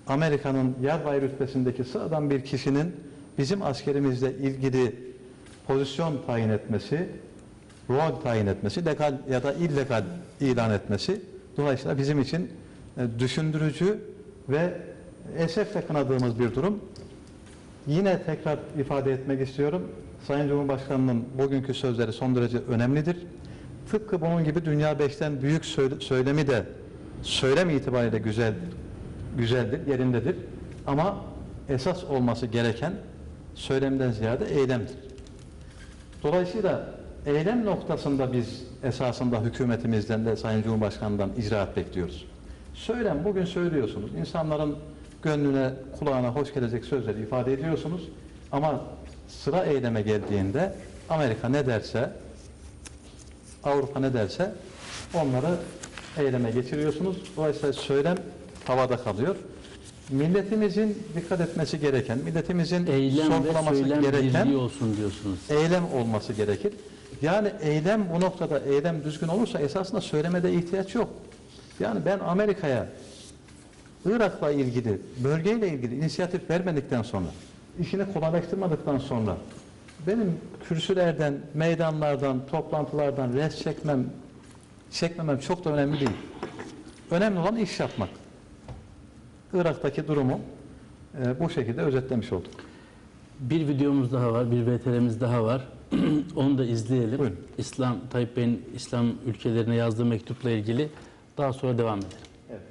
Amerika'nın yarbay rütbesindeki sıradan bir kişinin bizim askerimizle ilgili pozisyon tayin etmesi, rol tayin etmesi, legal ya da illegal ilan etmesi dolayısıyla bizim için düşündürücü ve esefle kınadığımız bir durum. Yine tekrar ifade etmek istiyorum. Sayın Cumhurbaşkanı'nın bugünkü sözleri son derece önemlidir. Tıpkı bunun gibi Dünya 5'ten büyük söylemi de söylem itibariyle güzeldir, yerindedir. Ama esas olması gereken söylemden ziyade eylemdir. Dolayısıyla eylem noktasında biz esasında hükümetimizden de Sayın Cumhurbaşkanı'ndan icraat bekliyoruz. Söylem, bugün söylüyorsunuz. İnsanların gönlüne, kulağına hoş gelecek sözleri ifade ediyorsunuz. Ama sıra eyleme geldiğinde Amerika ne derse, Avrupa ne derse onları eyleme geçiriyorsunuz. Dolayısıyla söylem havada kalıyor. Milletimizin dikkat etmesi gereken, milletimizin sorgulaması gereken olsun diyorsunuz. eylem olması gerekir. Yani eylem bu noktada eylem düzgün olursa esasında söylemede ihtiyaç yok. Yani ben Amerika'ya Irak'la ilgili, bölgeyle ilgili inisiyatif vermedikten sonra, işini kolaylaştırmadıktan sonra benim kürsülerden, meydanlardan, toplantılardan res çekmemem çok da önemli değil. Önemli olan iş yapmak. Irak'taki durumu bu şekilde özetlemiş olduk. Bir videomuz daha var, bir VTR'miz daha var. Onu da izleyelim. Buyurun. Tayyip Bey'in İslam ülkelerine yazdığı mektupla ilgili. Daha sonra devam edelim. Evet.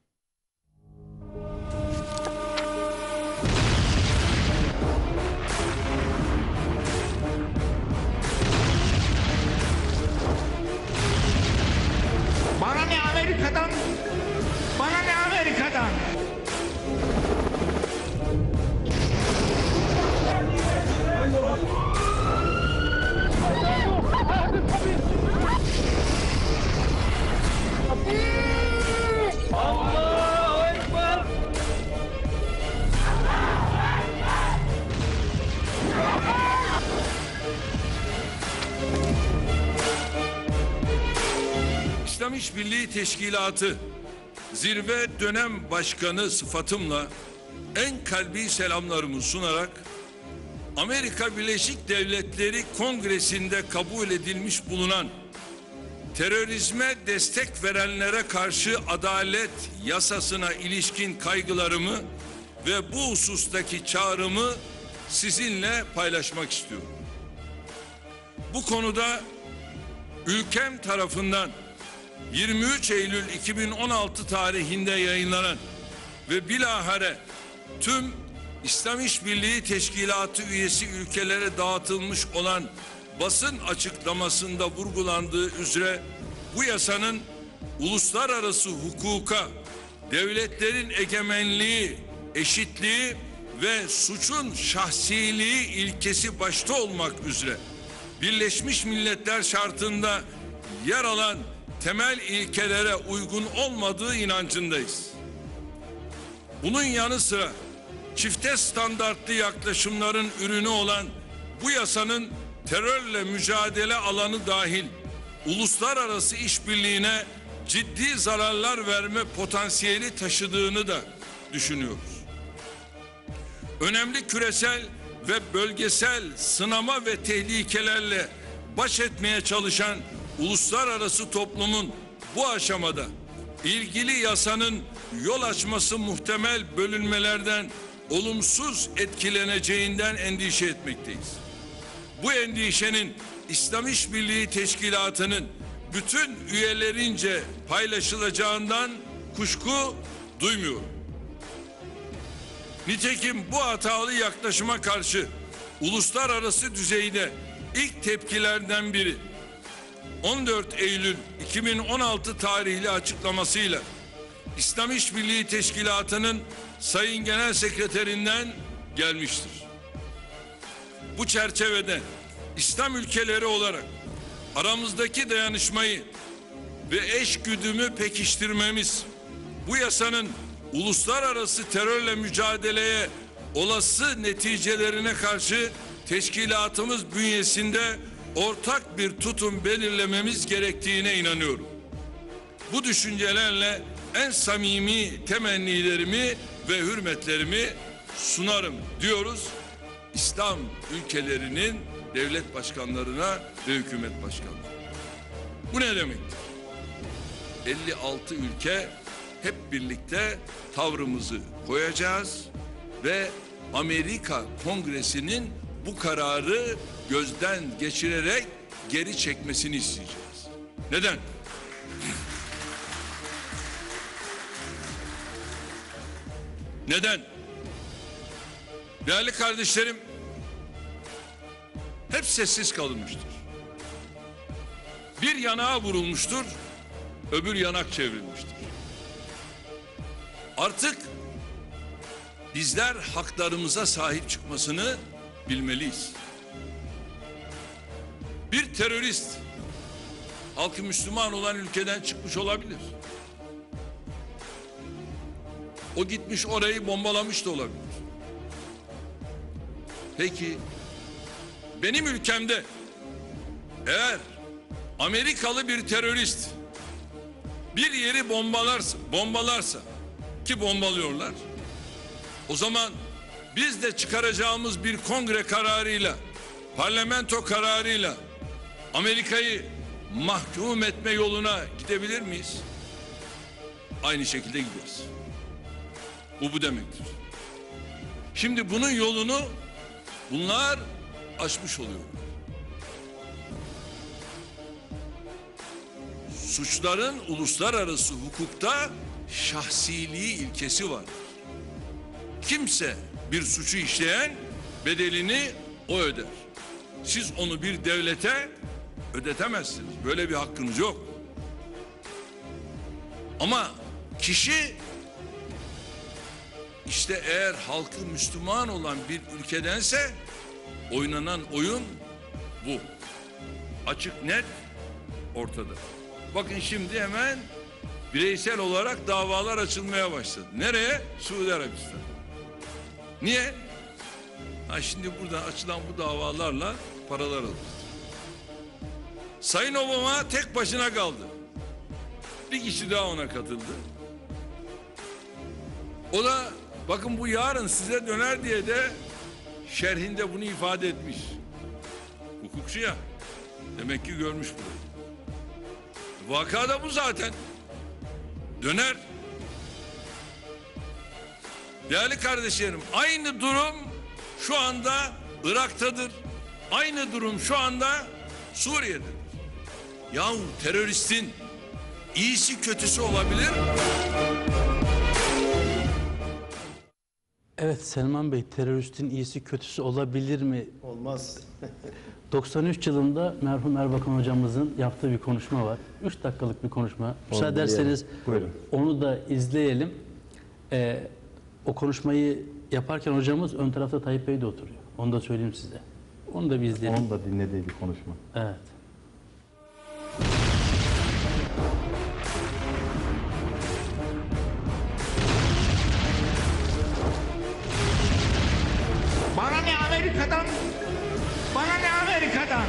Bana ne Amerika'dan? Bana ne Amerika'dan? İslam İşbirliği Teşkilatı Zirve Dönem Başkanı sıfatımla en kalbi selamlarımı sunarak Amerika Birleşik Devletleri Kongresi'nde kabul edilmiş bulunan terörizme destek verenlere karşı adalet yasasına ilişkin kaygılarımı ve bu husustaki çağrımı sizinle paylaşmak istiyorum. Bu konuda ülkem tarafından 23 Eylül 2016 tarihinde yayınlanan ve bilahare tüm İslam İşbirliği Teşkilatı üyesi ülkelere dağıtılmış olan basın açıklamasında vurgulandığı üzere bu yasanın uluslararası hukuka, devletlerin egemenliği, eşitliği ve suçun şahsiliği ilkesi başta olmak üzere Birleşmiş Milletler şartında yer alan temel ilkelere uygun olmadığı inancındayız. Bunun yanı sıra çifte standartlı yaklaşımların ürünü olan bu yasanın terörle mücadele alanı dahil uluslararası işbirliğine ciddi zararlar verme potansiyeli taşıdığını da düşünüyoruz. Önemli küresel ve bölgesel sınama ve tehlikelerle baş etmeye çalışan uluslararası toplumun bu aşamada ilgili yasanın yol açması muhtemel bölünmelerden olumsuz etkileneceğinden endişe etmekteyiz. Bu endişenin İslam İşbirliği Teşkilatı'nın bütün üyelerince paylaşılacağından kuşku duymuyorum. Nitekim bu hatalı yaklaşıma karşı uluslararası düzeyde ilk tepkilerden biri 14 Eylül 2016 tarihli açıklamasıyla İslam İşbirliği Teşkilatı'nın Sayın Genel Sekreterinden gelmiştir. Bu çerçevede İslam ülkeleri olarak aramızdaki dayanışmayı ve eşgüdümü pekiştirmemiz, bu yasanın uluslararası terörle mücadeleye olası neticelerine karşı teşkilatımız bünyesinde ortak bir tutum belirlememiz gerektiğine inanıyorum. Bu düşüncelerle en samimi temennilerimi ve hürmetlerimi sunarım diyoruz İslam ülkelerinin devlet başkanlarına ve hükümet başkanlarına. Bu ne demektir? 56 ülke hep birlikte tavrımızı koyacağız ve Amerika Kongresi'nin bu kararı gözden geçirerek geri çekmesini isteyeceğiz. Neden? Neden? Değerli kardeşlerim, hep sessiz kalınmıştır. Bir yanağa vurulmuştur, öbür yanak çevrilmiştir. Artık bizler haklarımıza sahip çıkmasını bilmeliyiz. Bir terörist halkı Müslüman olan ülkeden çıkmış olabilir. O gitmiş orayı bombalamış da olabilir. Peki benim ülkemde eğer Amerikalı bir terörist bir yeri bombalarsa ki bombalıyorlar, o zaman biz de çıkaracağımız bir kongre kararıyla, parlamento kararıyla Amerika'yı mahkum etme yoluna gidebilir miyiz? Aynı şekilde gideriz. Bu demektir. Şimdi bunun yolunu bunlar açmış oluyorlar. Suçların uluslararası hukukta şahsiliği ilkesi var. Kimse bir suçu işleyen bedelini o öder. Siz onu bir devlete ödetemezsiniz. Böyle bir hakkınız yok. Ama kişi işte eğer halkı Müslüman olan bir ülkedense oynanan oyun bu. Açık, net, ortada. Bakın şimdi hemen bireysel olarak davalar açılmaya başladı. Nereye? Suudi Arabistan. Niye? Şimdi burada açılan bu davalarla paralar alır. Sayın Obama tek başına kaldı. Bir kişi daha ona katıldı. O da bakın bu yarın size döner diye de şerhinde bunu ifade etmiş. Hukukçu ya. Demek ki görmüş burayı. Vaka da bu zaten. Döner. Değerli kardeşlerim, aynı durum şu anda Irak'tadır. Aynı durum şu anda Suriye'dedir. Yahu teröristin iyisi kötüsü olabilir. Evet Selman Bey, teröristin iyisi kötüsü olabilir mi? Olmaz. 93 yılında merhum Erbakan hocamızın yaptığı bir konuşma var. 3 dakikalık bir konuşma. Müsaade ederseniz onu da izleyelim. O konuşmayı yaparken hocamız ön tarafta Tayyip Bey de oturuyor. Onu da söyleyeyim size. Onu da bir izleyelim. Onun da dinlediği bir konuşma. Evet. Bana ne Amerika'dan? Bana ne Amerika'dan?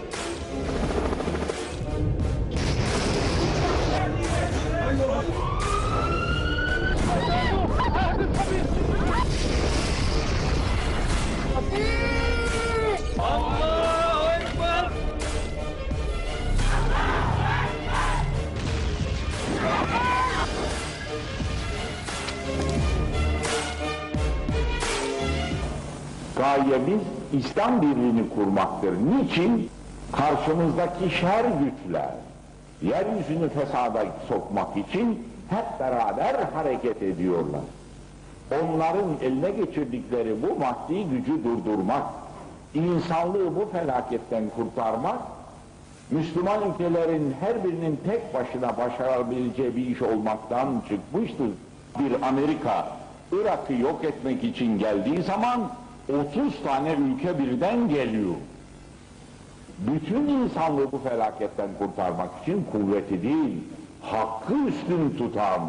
Gayemiz İslam birliğini kurmaktır. Niçin? Karşımızdaki şer güçler, yeryüzünü fesada sokmak için hep beraber hareket ediyorlar. Onların eline geçirdikleri bu maddi gücü durdurmak, insanlığı bu felaketten kurtarmak, Müslüman ülkelerin her birinin tek başına başarabileceği bir iş olmaktan çıkmıştır. Bir Amerika, Irak'ı yok etmek için geldiği zaman 30 tane ülke birden geliyor. Bütün insanlığı bu felaketten kurtarmak için kuvveti değil, hakkı üstün tutan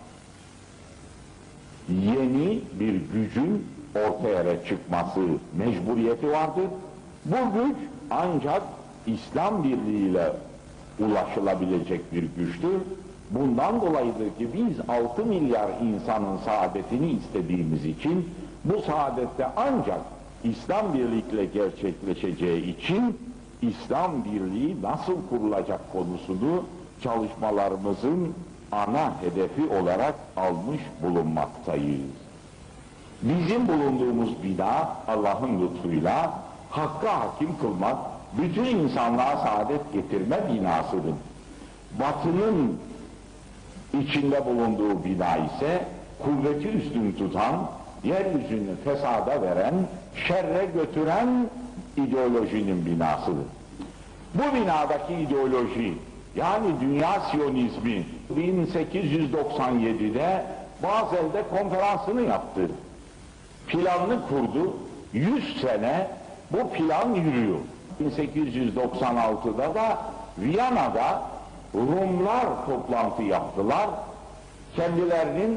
yeni bir gücün ortaya çıkması mecburiyeti vardır. Bu güç ancak İslam birliğiyle ulaşılabilecek bir güçtür. Bundan dolayıdır ki biz 6 milyar insanın saadetini istediğimiz için bu saadette ancak İslam birlikle gerçekleşeceği için İslam birliği nasıl kurulacak konusunu çalışmalarımızın ana hedefi olarak almış bulunmaktayız. Bizim bulunduğumuz bina Allah'ın lütfuyla hakka hakim kılmak, bütün insanlığa saadet getirme binasıdır. Batı'nın içinde bulunduğu bina ise kuvveti üstün tutan, yeryüzünü fesada veren, şerre götüren ideolojinin binasıdır. Bu binadaki ideoloji, yani dünya siyonizmi 1897'de Bazel'de konferansını yaptı. Planını kurdu. 100 sene bu plan yürüyor. 1896'da da Viyana'da Rumlar toplantı yaptılar. Kendilerinin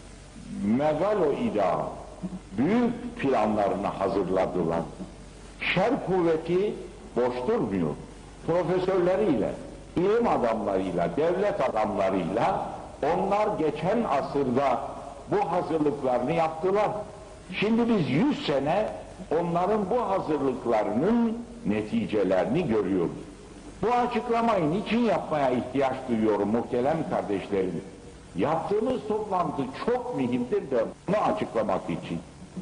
megaloida, büyük planlarını hazırladılar. Şer kuvveti boş durmuyor. Profesörleriyle, ilim adamlarıyla, devlet adamlarıyla onlar geçen asırda bu hazırlıklarını yaptılar. Şimdi biz 100 sene onların bu hazırlıklarının neticelerini görüyoruz. Bu açıklamayı niçin yapmaya ihtiyaç duyuyorum muhterem kardeşlerim? Yaptığımız toplantı çok mühimdir de bunu açıklamak için.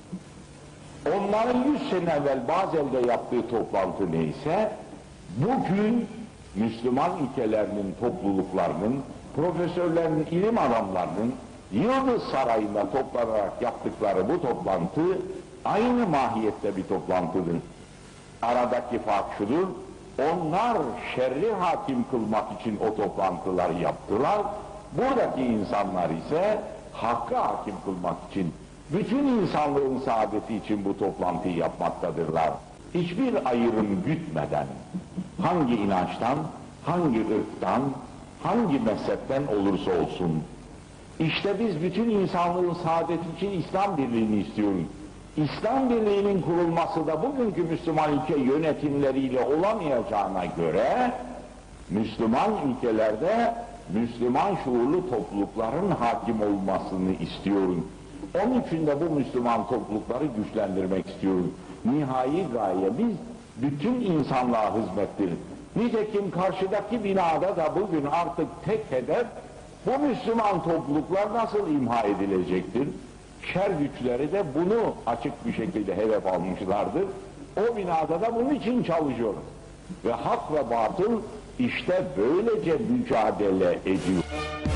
Onların 100 sene evvel Bazel'de yaptığı toplantı neyse, bugün Müslüman ülkelerinin topluluklarının, profesörlerin, ilim adamlarının Yıldız Sarayı'nda toplanarak yaptıkları bu toplantı aynı mahiyette bir toplantıdır. Aradaki fark şudur, onlar şerri hakim kılmak için o toplantıları yaptılar, buradaki insanlar ise hakkı hakim kılmak için, bütün insanlığın saadeti için bu toplantıyı yapmaktadırlar. Hiçbir ayrım gütmeden, hangi inançtan, hangi ırktan, hangi mezhepten olursa olsun, İşte biz bütün insanlığın saadeti için İslam birliğini istiyoruz. İslam birliğinin kurulması da bugünkü Müslüman ülke yönetimleriyle olamayacağına göre Müslüman ülkelerde Müslüman şuurlu toplulukların hakim olmasını istiyorum. Onun için de bu Müslüman toplulukları güçlendirmek istiyorum. Nihai gayemiz bütün insanlığa hizmettir. Nitekim karşıdaki binada da bugün artık tek hedef bu Müslüman topluluklar nasıl imha edilecektir? Şer güçleri de bunu açık bir şekilde hedef almışlardır. O binada da bunun için çalışıyoruz. Ve hak ve batıl işte böylece mücadele ediyor.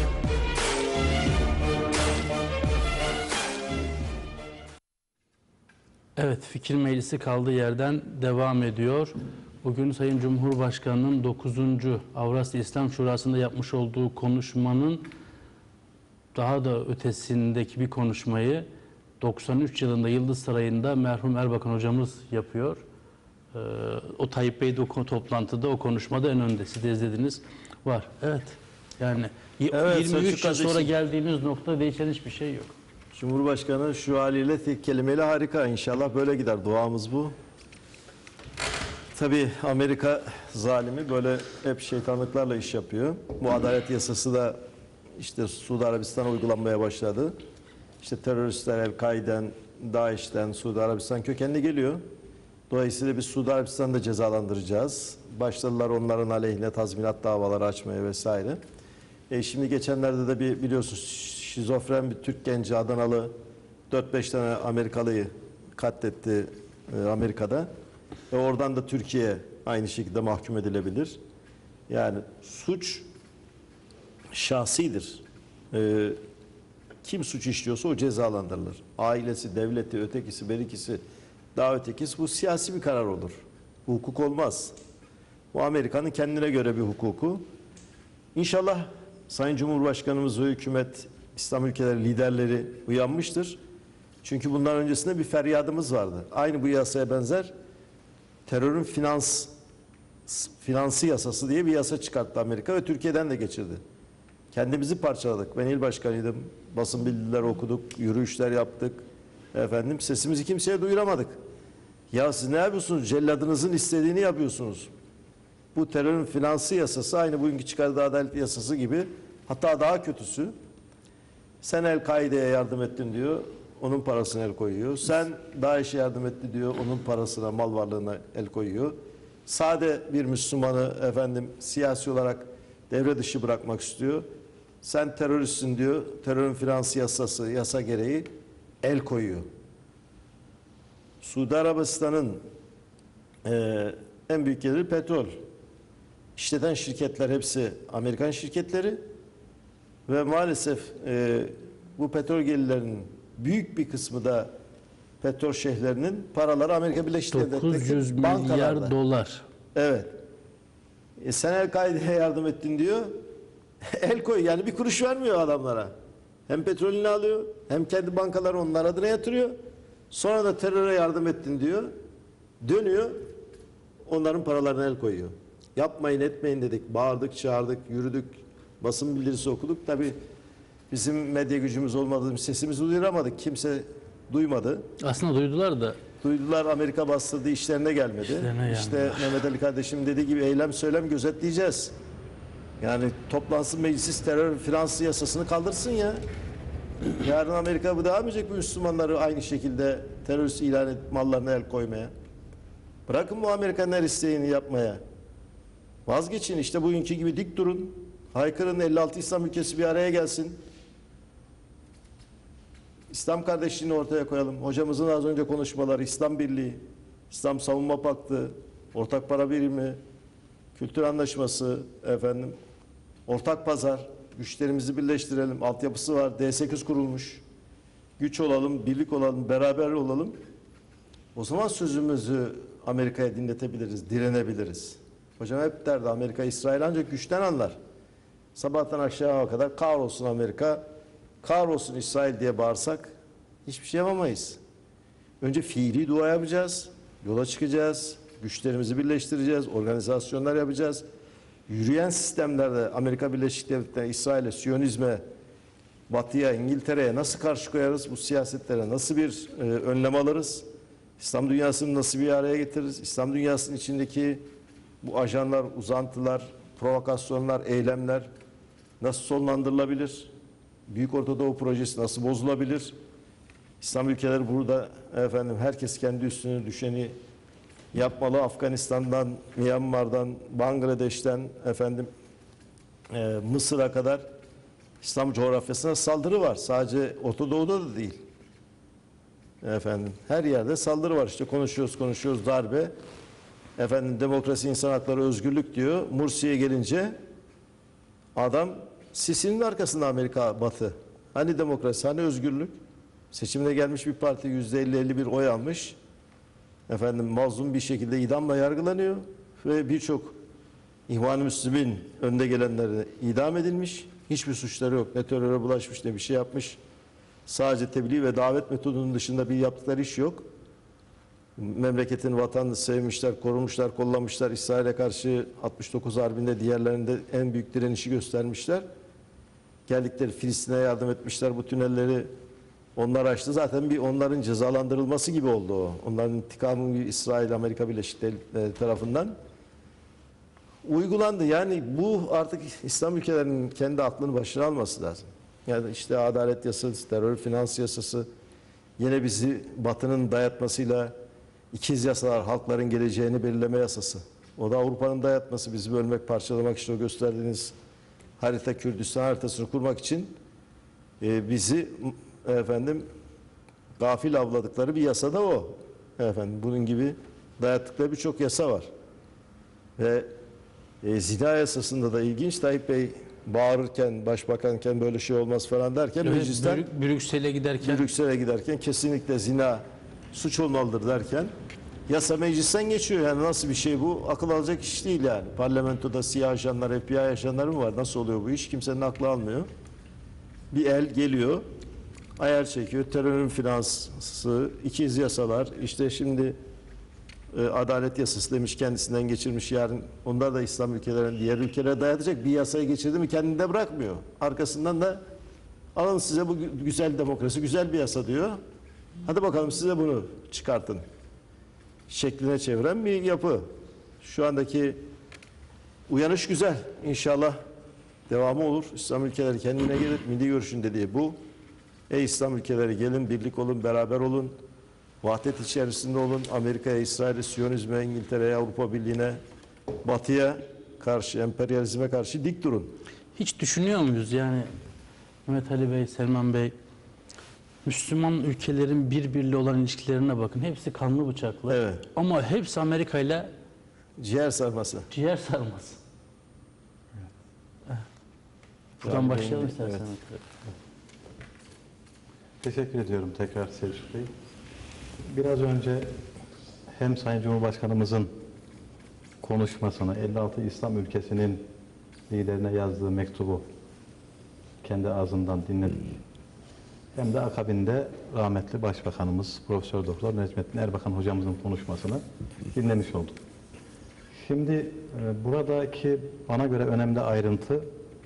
Evet, Fikir Meclisi kaldığı yerden devam ediyor. Bugün Sayın Cumhurbaşkanı'nın 9. Avrasya İslam Şurası'nda yapmış olduğu konuşmanın daha da ötesindeki bir konuşmayı 93 yılında Yıldız Sarayı'nda merhum Erbakan hocamız yapıyor. O Tayyip Bey de o toplantıda, o konuşmada en önde. Siz de izlediniz. Var. Evet. Yani Evet, 23 yıl sonra kardeşim, geldiğimiz nokta değişen hiçbir şey yok. Cumhurbaşkanı şu haliyle tek kelimeyle harika. İnşallah böyle gider. Duamız bu. Tabii Amerika zalimi böyle hep şeytanlıklarla iş yapıyor. Bu adalet yasası da işte Suudi Arabistan'a uygulanmaya başladı. İşte teröristler El-Kaide'den, DAEŞ'ten, Suudi Arabistan kökenli geliyor. Dolayısıyla biz Suudi Arabistan'ı da cezalandıracağız. Başladılar onların aleyhine tazminat davaları açmaya vesaire. Şimdi geçenlerde de biliyorsunuz şizofren bir Türk genci Adanalı 4-5 tane Amerikalıyı katletti Amerika'da. Oradan da Türkiye aynı şekilde mahkum edilebilir. Yani suç şahsidir. Kim suç işliyorsa o cezalandırılır. Ailesi, devleti, ötekisi, berikisi, daha ötekisi bu siyasi bir karar olur. Bu hukuk olmaz. Bu Amerika'nın kendine göre bir hukuku. İnşallah Sayın Cumhurbaşkanımız ve hükümet, İslam ülkeleri liderleri uyanmıştır. Çünkü bundan öncesinde bir feryadımız vardı. Aynı bu yasaya benzer terörün finansı yasası diye bir yasa çıkarttı Amerika ve Türkiye'den de geçirdi. Kendimizi parçaladık. Ben il başkanıydım. Basın bildirileri okuduk, yürüyüşler yaptık. Efendim sesimizi kimseye duyuramadık. Ya siz ne yapıyorsunuz? Celladınızın istediğini yapıyorsunuz. Bu terörün finansı yasası aynı bugünkü çıkardığı adalet yasası gibi Hatta daha kötüsü, sen El-Kaide'ye yardım ettin diyor, onun parasına el koyuyor. Sen DAEŞ'e yardım etti diyor, onun parasına, mal varlığına el koyuyor. Sade bir Müslümanı siyasi olarak devre dışı bırakmak istiyor. Sen teröristsin diyor, terörün finansı yasası, yasa gereği el koyuyor. Suudi Arabistan'ın en büyük geliri petrol. İşleten şirketler hepsi Amerikan şirketleri ve maalesef bu petrol gelirlerinin büyük bir kısmı da petrol şeyhlerinin paraları Amerika Birleşik 900 Devletleri'ndeki milyar bankalarda. dolar. Evet. Sen El-Kaide'ye yardım ettin diyor. El koy, yani bir kuruş vermiyor adamlara. Hem petrolünü alıyor, hem kendi bankaları onlar adına yatırıyor. Sonra da teröre yardım ettin diyor. Dönüyor, onların paralarına el koyuyor. Yapmayın etmeyin dedik, bağırdık çağırdık, yürüdük, basın bildirisi okuduk. Tabii bizim medya gücümüz olmadığı için sesimizi duyuramadık, kimse duymadı. Aslında duydular da Duydular, Amerika bastırdı, işlerine gelmedi. İşlerine İşte gelmedi. Mehmet Ali kardeşim dediği gibi eylem söylem gözetleyeceğiz. Yani toplansın meclis, terör finansı yasasını kaldırsın ya. Yarın Amerika bu devam edecek bu Müslümanları aynı şekilde terörist ilan edip mallarına el koymaya. Bırakın bu Amerika'nın her isteğini yapmaya. Vazgeçin, işte bugünkü gibi dik durun. Haykırın, 56 İslam ülkesi bir araya gelsin. İslam kardeşliğini ortaya koyalım. Hocamızın az önce konuşmaları, İslam Birliği, İslam Savunma Paktı, Ortak Para Birimi, Kültür Anlaşması, ortak pazar, güçlerimizi birleştirelim, altyapısı var, D8 kurulmuş. Güç olalım, birlik olalım, beraber olalım. O zaman sözümüzü Amerika'ya dinletebiliriz, direnebiliriz. Hocam hep derdi, Amerika, İsrail ancak güçten anlar. Sabahtan akşama kadar kahrolsun Amerika, kahrolsun İsrail diye bağırsak hiçbir şey yapamayız. Önce fiili dua yapacağız, yola çıkacağız, güçlerimizi birleştireceğiz, organizasyonlar yapacağız. Yürüyen sistemlerde Amerika Birleşik Devletleri, İsrail'e, Siyonizme, Batı'ya, İngiltere'ye nasıl karşı koyarız? Bu siyasetlere nasıl bir önlem alırız? İslam dünyasını nasıl bir araya getiririz? İslam dünyasının içindeki bu ajanlar, uzantılar, provokasyonlar, eylemler nasıl sonlandırılabilir? Büyük Orta Doğu projesi nasıl bozulabilir? İslam ülkeleri burada herkes kendi üstüne düşeni yapmalı. Afganistan'dan, Myanmar'dan, Bangladeş'ten Mısır'a kadar İslam coğrafyasına saldırı var. Sadece Orta Doğu'da da değil. Her yerde saldırı var. İşte konuşuyoruz darbe. Demokrasi, insan hakları, özgürlük diyor. Mursi'ye gelince adam Sisi'nin arkasında Amerika, Batı. Hani demokrasi, hani özgürlük? Seçimde gelmiş bir parti %50-51 oy almış. Mazlum bir şekilde idamla yargılanıyor ve birçok İhvan-ı Müslümin önde gelenleri idam edilmiş. Hiçbir suçları yok. Ne teröre bulaşmış ne bir şey yapmış. Sadece tebliğ ve davet metodunun dışında bir yaptıkları iş yok. Memleketin, vatanını sevmişler, korumuşlar, kollamışlar. İsrail'e karşı 69 Harbi'nde diğerlerinde en büyük direnişi göstermişler. Geldikleri Filistin'e yardım etmişler. Bu tünelleri onlar açtı. Zaten bir onların cezalandırılması gibi oldu o. Onların intikamı İsrail, Amerika Birleşik Devletleri tarafından uygulandı. Yani bu artık İslam ülkelerinin kendi aklını başına alması lazım. Yani işte adalet yasası, terör finans yasası, yine bizi Batı'nın dayatmasıyla ikiz yasalar, halkların geleceğini belirleme yasası. O da Avrupa'nın dayatması, bizi bölmek, parçalamak, işte o gösterdiğiniz harita, Kürdistan haritasını kurmak için bizi gafil avladıkları bir yasa da o. Bunun gibi dayattıkları birçok yasa var. Ve zina yasasında da ilginç, Tayyip Bey bağırırken, başbakanken böyle şey olmaz falan derken meclisten Brüksel'e giderken kesinlikle zina suç olmalıdır derken yasa meclisten geçiyor. Yani nasıl bir şey bu? Akıl alacak iş değil yani. Parlamentoda siyah ajanlar, FBI ajanları mı var? Nasıl oluyor bu iş? Kimsenin aklı almıyor. Bir el geliyor, ayar çekiyor. Terörün finansı, ikiz yasalar, işte şimdi adalet yasası demiş, kendisinden geçirmiş, yarın onlar da İslam ülkelerinin diğer ülkelere dayatacak bir yasayı geçirdi mi kendinde bırakmıyor. Arkasından da alın size bu güzel demokrasi, güzel bir yasa diyor. Hadi bakalım size bunu çıkartın şekline çeviren bir yapı. Şu andaki uyanış güzel. İnşallah devamı olur. İslam ülkeleri kendine gelir. Milli görüşün dediği bu. Ey İslam ülkeleri gelin, birlik olun, beraber olun. Vahdet içerisinde olun. Amerika'ya, İsrail'e, Siyonizme, İngiltere'ye, Avrupa Birliği'ne, Batı'ya karşı, emperyalizme karşı dik durun. Hiç düşünüyor muyuz yani Mehmet Ali Bey, Selman Bey, Müslüman ülkelerin birbiriyle olan ilişkilerine bakın. Hepsi kanlı bıçaklı. Evet. Ama hepsi Amerika ile Ciğer sarması. ciğer sarması. Buradan başlayalım istersen. Teşekkür ediyorum tekrar Selçuk Bey. Biraz önce hem Sayın Cumhurbaşkanımızın konuşmasını, 56 İslam ülkesinin liderine yazdığı mektubu kendi ağzından dinledik. Hem de akabinde rahmetli Başbakanımız Profesör Doktor Necmettin Erbakan hocamızın konuşmasını dinlemiş olduk. Şimdi buradaki bana göre önemli ayrıntı,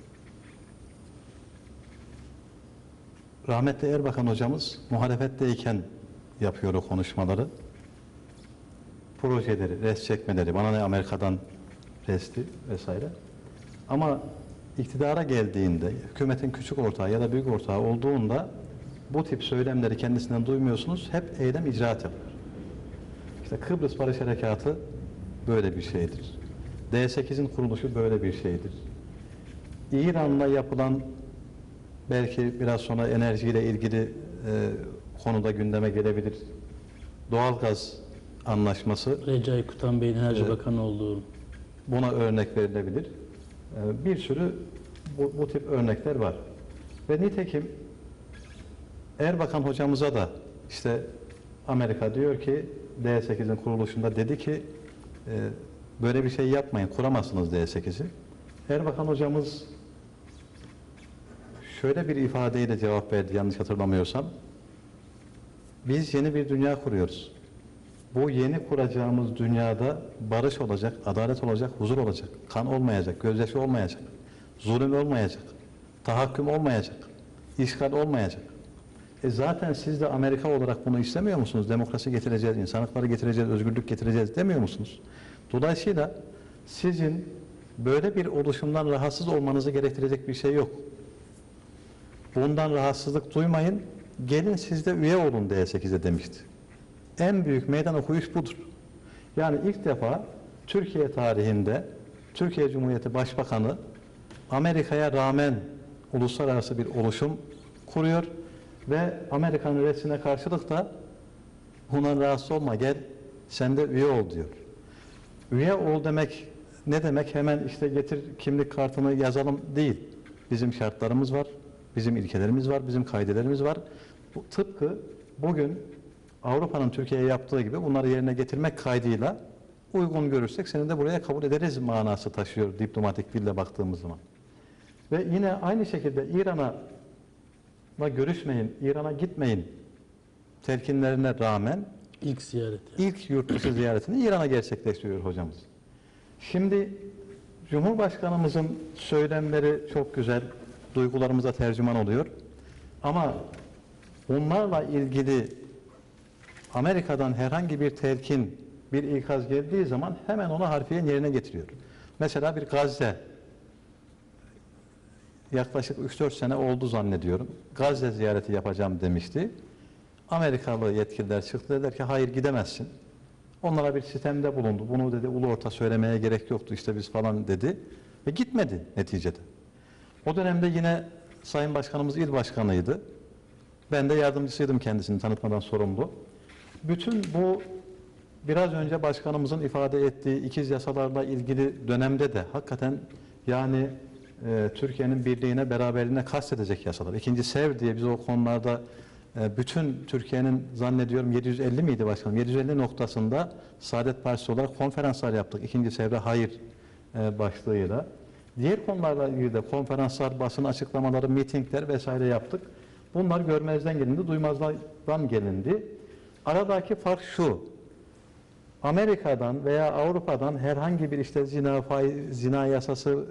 rahmetli Erbakan hocamız muhalefetteyken yapıyor o konuşmaları. Projeleri, res çekmeleri, bana ne Amerika'dan resti vesaire. Ama iktidara geldiğinde, hükümetin küçük ortağı ya da büyük ortağı olduğunda bu tip söylemleri kendisinden duymuyorsunuz. Hep eylem icraat yapıyor. İşte Kıbrıs Barış Harekatı böyle bir şeydir. D8'in kuruluşu böyle bir şeydir. İran'la yapılan, belki biraz sonra enerjiyle ilgili konuda gündeme gelebilir, doğalgaz anlaşması, Recai Kutan Bey'in Enerji Bakanı olduğu. buna örnek verilebilir. Bir sürü bu tip örnekler var. Ve nitekim Erbakan hocamıza da işte Amerika diyor ki D8'in kuruluşunda dedi ki böyle bir şey yapmayın, kuramazsınız D8'i. Erbakan hocamız şöyle bir ifadeyle cevap verdi yanlış hatırlamıyorsam. Biz yeni bir dünya kuruyoruz. Bu yeni kuracağımız dünyada barış olacak, adalet olacak, huzur olacak, kan olmayacak, gözyaşı olmayacak, zulüm olmayacak, tahakküm olmayacak, işgal olmayacak. Zaten siz de Amerika olarak bunu istemiyor musunuz? Demokrasi getireceğiz, insanlıkları getireceğiz, özgürlük getireceğiz demiyor musunuz? Dolayısıyla sizin böyle bir oluşumdan rahatsız olmanızı gerektirecek bir şey yok. Bundan rahatsızlık duymayın, gelin siz de üye olun D8'e demişti. En büyük meydan okuyuş budur. Yani ilk defa Türkiye tarihinde Türkiye Cumhuriyeti Başbakanı Amerika'ya rağmen uluslararası bir oluşum kuruyor ve Amerika'nın resmine karşılık da bundan rahatsız olma, gel sen de üye ol diyor. Üye ol demek ne demek? Hemen işte getir kimlik kartını yazalım değil. Bizim şartlarımız var, bizim ilkelerimiz var, bizim kaidelerimiz var. Tıpkı bugün Avrupa'nın Türkiye'ye yaptığı gibi bunları yerine getirmek kaydıyla uygun görürsek seni de buraya kabul ederiz manası taşıyor diplomatik dille baktığımız zaman. Ve yine aynı şekilde İran'la görüşmeyin, İran'a gitmeyin telkinlerine rağmen ilk yurt dışı ziyaretini İran'a gerçekleştiriyor hocamız. Şimdi Cumhurbaşkanımızın söylemleri çok güzel, duygularımıza tercüman oluyor. Ama onlarla ilgili Amerika'dan herhangi bir telkin, bir ikaz geldiği zaman hemen onu harfiyen yerine getiriyor. Mesela bir Gazze, yaklaşık 3-4 sene oldu zannediyorum. Gazze ziyareti yapacağım demişti. Amerikalı yetkililer çıktı, dediler ki hayır gidemezsin. Onlara bir sistemde bulundu. Bunu dedi ulu orta söylemeye gerek yoktu işte biz falan dedi. Ve gitmedi neticede. O dönemde yine Sayın Başkanımız il başkanıydı. Ben de yardımcısıydım, kendisini tanıtmadan sorumlu. Bütün bu biraz önce başkanımızın ifade ettiği ikiz yasalarla ilgili dönemde de hakikaten yani Türkiye'nin birliğine, beraberliğine kastedecek yasalar. İkinci SEV diye biz o konularda bütün Türkiye'nin zannediyorum 750 miydi başkanım? 750 noktasında Saadet Partisi olarak konferanslar yaptık. İkinci SEV'e hayır başlığıyla. Diğer konularla ilgili de konferanslar, basın açıklamaları, mitingler vesaire yaptık. Bunlar görmezden gelindi, duymazdan gelindi. Aradaki fark şu: Amerika'dan veya Avrupa'dan herhangi bir işte zina yasası,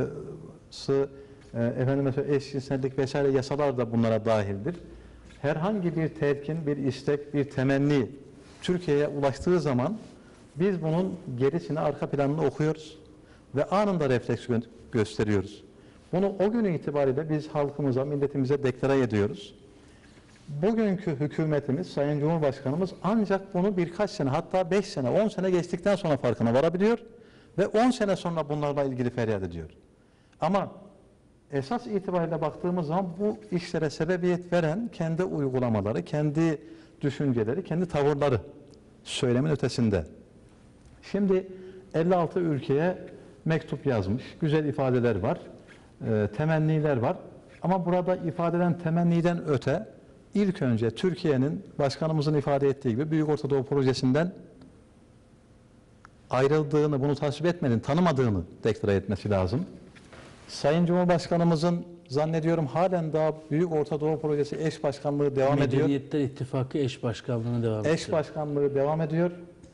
eşcinsellik vesaire yasalar da bunlara dahildir. Herhangi bir telkin, bir istek, bir temenni Türkiye'ye ulaştığı zaman biz bunun gerisini, arka planını okuyoruz ve anında refleks gösteriyoruz. Bunu o gün itibariyle biz halkımıza, milletimize deklare ediyoruz. Bugünkü hükümetimiz, Sayın Cumhurbaşkanımız ancak bunu birkaç sene, hatta 5 sene, 10 sene geçtikten sonra farkına varabiliyor ve 10 sene sonra bunlarla ilgili feryat ediyor. Ama esas itibariyle baktığımız zaman bu işlere sebebiyet veren kendi uygulamaları, kendi düşünceleri, kendi tavırları, söylemin ötesinde. Şimdi 56 ülkeye mektup yazmış, güzel ifadeler var, temenniler var. Ama burada ifade eden temenniden öte, ilk önce Türkiye'nin başkanımızın ifade ettiği gibi Büyük Orta Doğu Projesi'nden ayrıldığını, bunu tasvip etmediğini, tanımadığını deklare etmesi lazım. Sayın Cumhurbaşkanımızın zannediyorum halen daha Büyük Orta Doğu Projesi eş başkanlığı devam ediyor. Medeniyetler İttifakı eş başkanlığına devam ediyor. Eş başkanlığı devam ediyor.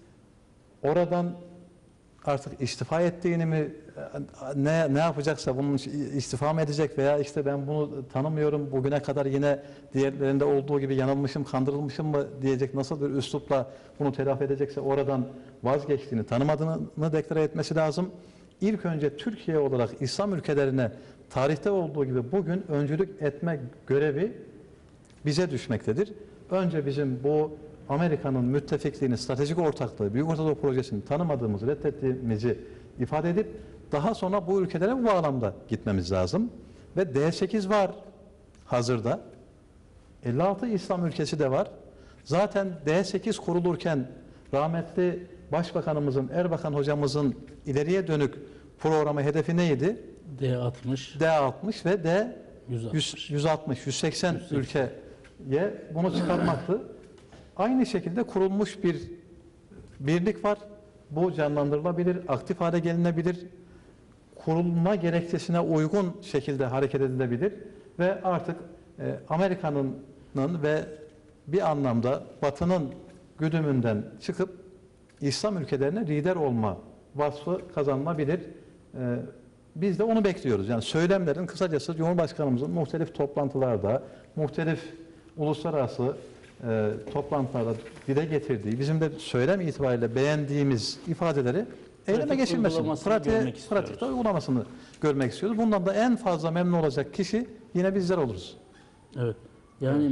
Oradan artık istifa ettiğini mi, ne yapacaksa bunun istifa mı edecek veya işte ben bunu tanımıyorum, bugüne kadar yine diğerlerinde olduğu gibi yanılmışım, kandırılmışım mı diyecek, nasıl bir üslupla bunu telafi edecekse oradan vazgeçtiğini, tanımadığını deklare etmesi lazım. İlk önce Türkiye olarak İslam ülkelerine tarihte olduğu gibi bugün öncülük etme görevi bize düşmektedir. Önce bizim bu Amerika'nın müttefikliğini, stratejik ortaklığı, Büyük Orta Doğu Projesi'ni tanımadığımızı, reddettiğimizi ifade edip daha sonra bu ülkelere bu bağlamda gitmemiz lazım. Ve D8 var hazırda. 56 İslam ülkesi de var. Zaten D8 kurulurken rahmetli Başbakanımızın, Erbakan hocamızın ileriye dönük programı hedefi neydi? D60. D60 ve D160. 180 ülkeye bunu çıkarmaktı. Aynı şekilde kurulmuş bir birlik var. Bu canlandırılabilir, aktif hale gelinebilir. Kurulma gerekçesine uygun şekilde hareket edilebilir ve artık Amerika'nın ve bir anlamda Batı'nın güdümünden çıkıp İslam ülkelerine lider olma vasfı kazanılabilir. Biz de onu bekliyoruz. Yani söylemlerin kısacası Cumhurbaşkanımızın muhtelif toplantılarda, muhtelif uluslararası toplantılarda dile getirdiği, bizim de söylem itibariyle beğendiğimiz ifadeleri eyleme geçirmesini, pratikte uygulamasını görmek istiyoruz. Bundan da en fazla memnun olacak kişi yine bizler oluruz. Evet. Yani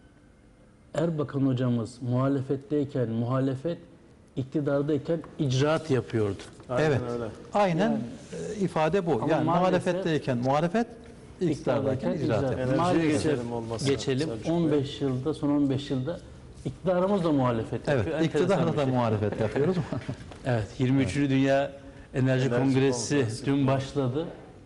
Erbakan hocamız muhalefetteyken muhalefet, iktidardayken icraat yapıyordu. Evet. Öyle. Aynen ifade bu. Yani muhalefetteyken muhalefet, iktidardayken icraat yapıyor. Maalesef geçelim. 15 yılda, son 15 yılda iktidarımız da muhalefet yapıyor. Evet, iktidarda da muhalefet yapıyoruz. Evet, 23. Dünya Enerji Kongresi dün başladı.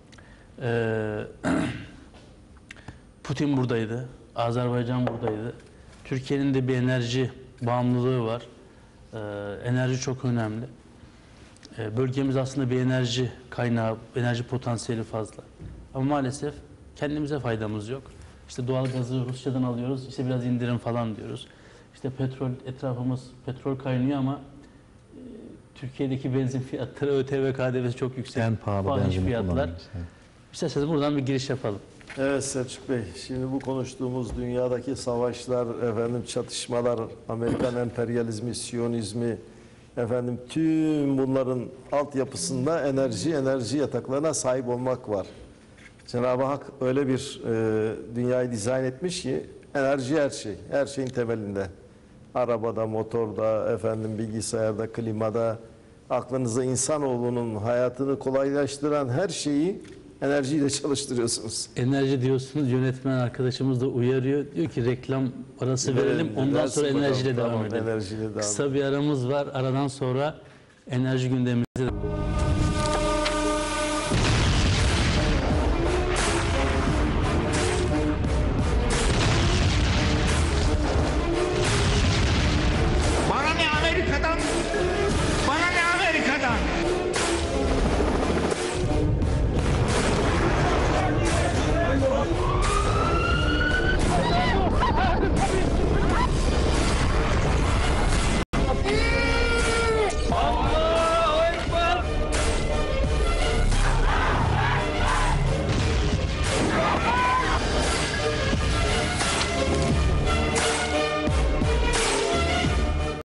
Putin buradaydı, Azerbaycan buradaydı. Türkiye'nin de bir enerji bağımlılığı var. Enerji çok önemli. Bölgemiz aslında bir enerji kaynağı, enerji potansiyeli fazla. Ama maalesef kendimize faydamız yok. İşte doğal gazı Rusya'dan alıyoruz, işte biraz indirim falan diyoruz. İşte petrol, etrafımız petrol kaynıyor ama Türkiye'deki benzin fiyatları, ÖTV, KDV'si çok yüksek. En pahalı benzin fiyatlar. İsterseniz buradan bir giriş yapalım. Evet Selçuk Bey, şimdi bu konuştuğumuz dünyadaki savaşlar, çatışmalar, Amerikan emperyalizmi, Siyonizmi, tüm bunların altyapısında enerji yataklarına sahip olmak var. Cenab-ı Hak öyle bir dünyayı dizayn etmiş ki enerji her şeyin temelinde. Arabada, motorda, bilgisayarda, klimada, aklınıza insanoğlunun hayatını kolaylaştıran her şeyi enerjiyle çalıştırıyorsunuz. Enerji diyorsunuz, yönetmen arkadaşımız da uyarıyor. Diyor ki reklam arası verelim, ondan sonra enerjiyle devam edelim. Kısa bir aramız var. Aradan sonra enerji gündemimizde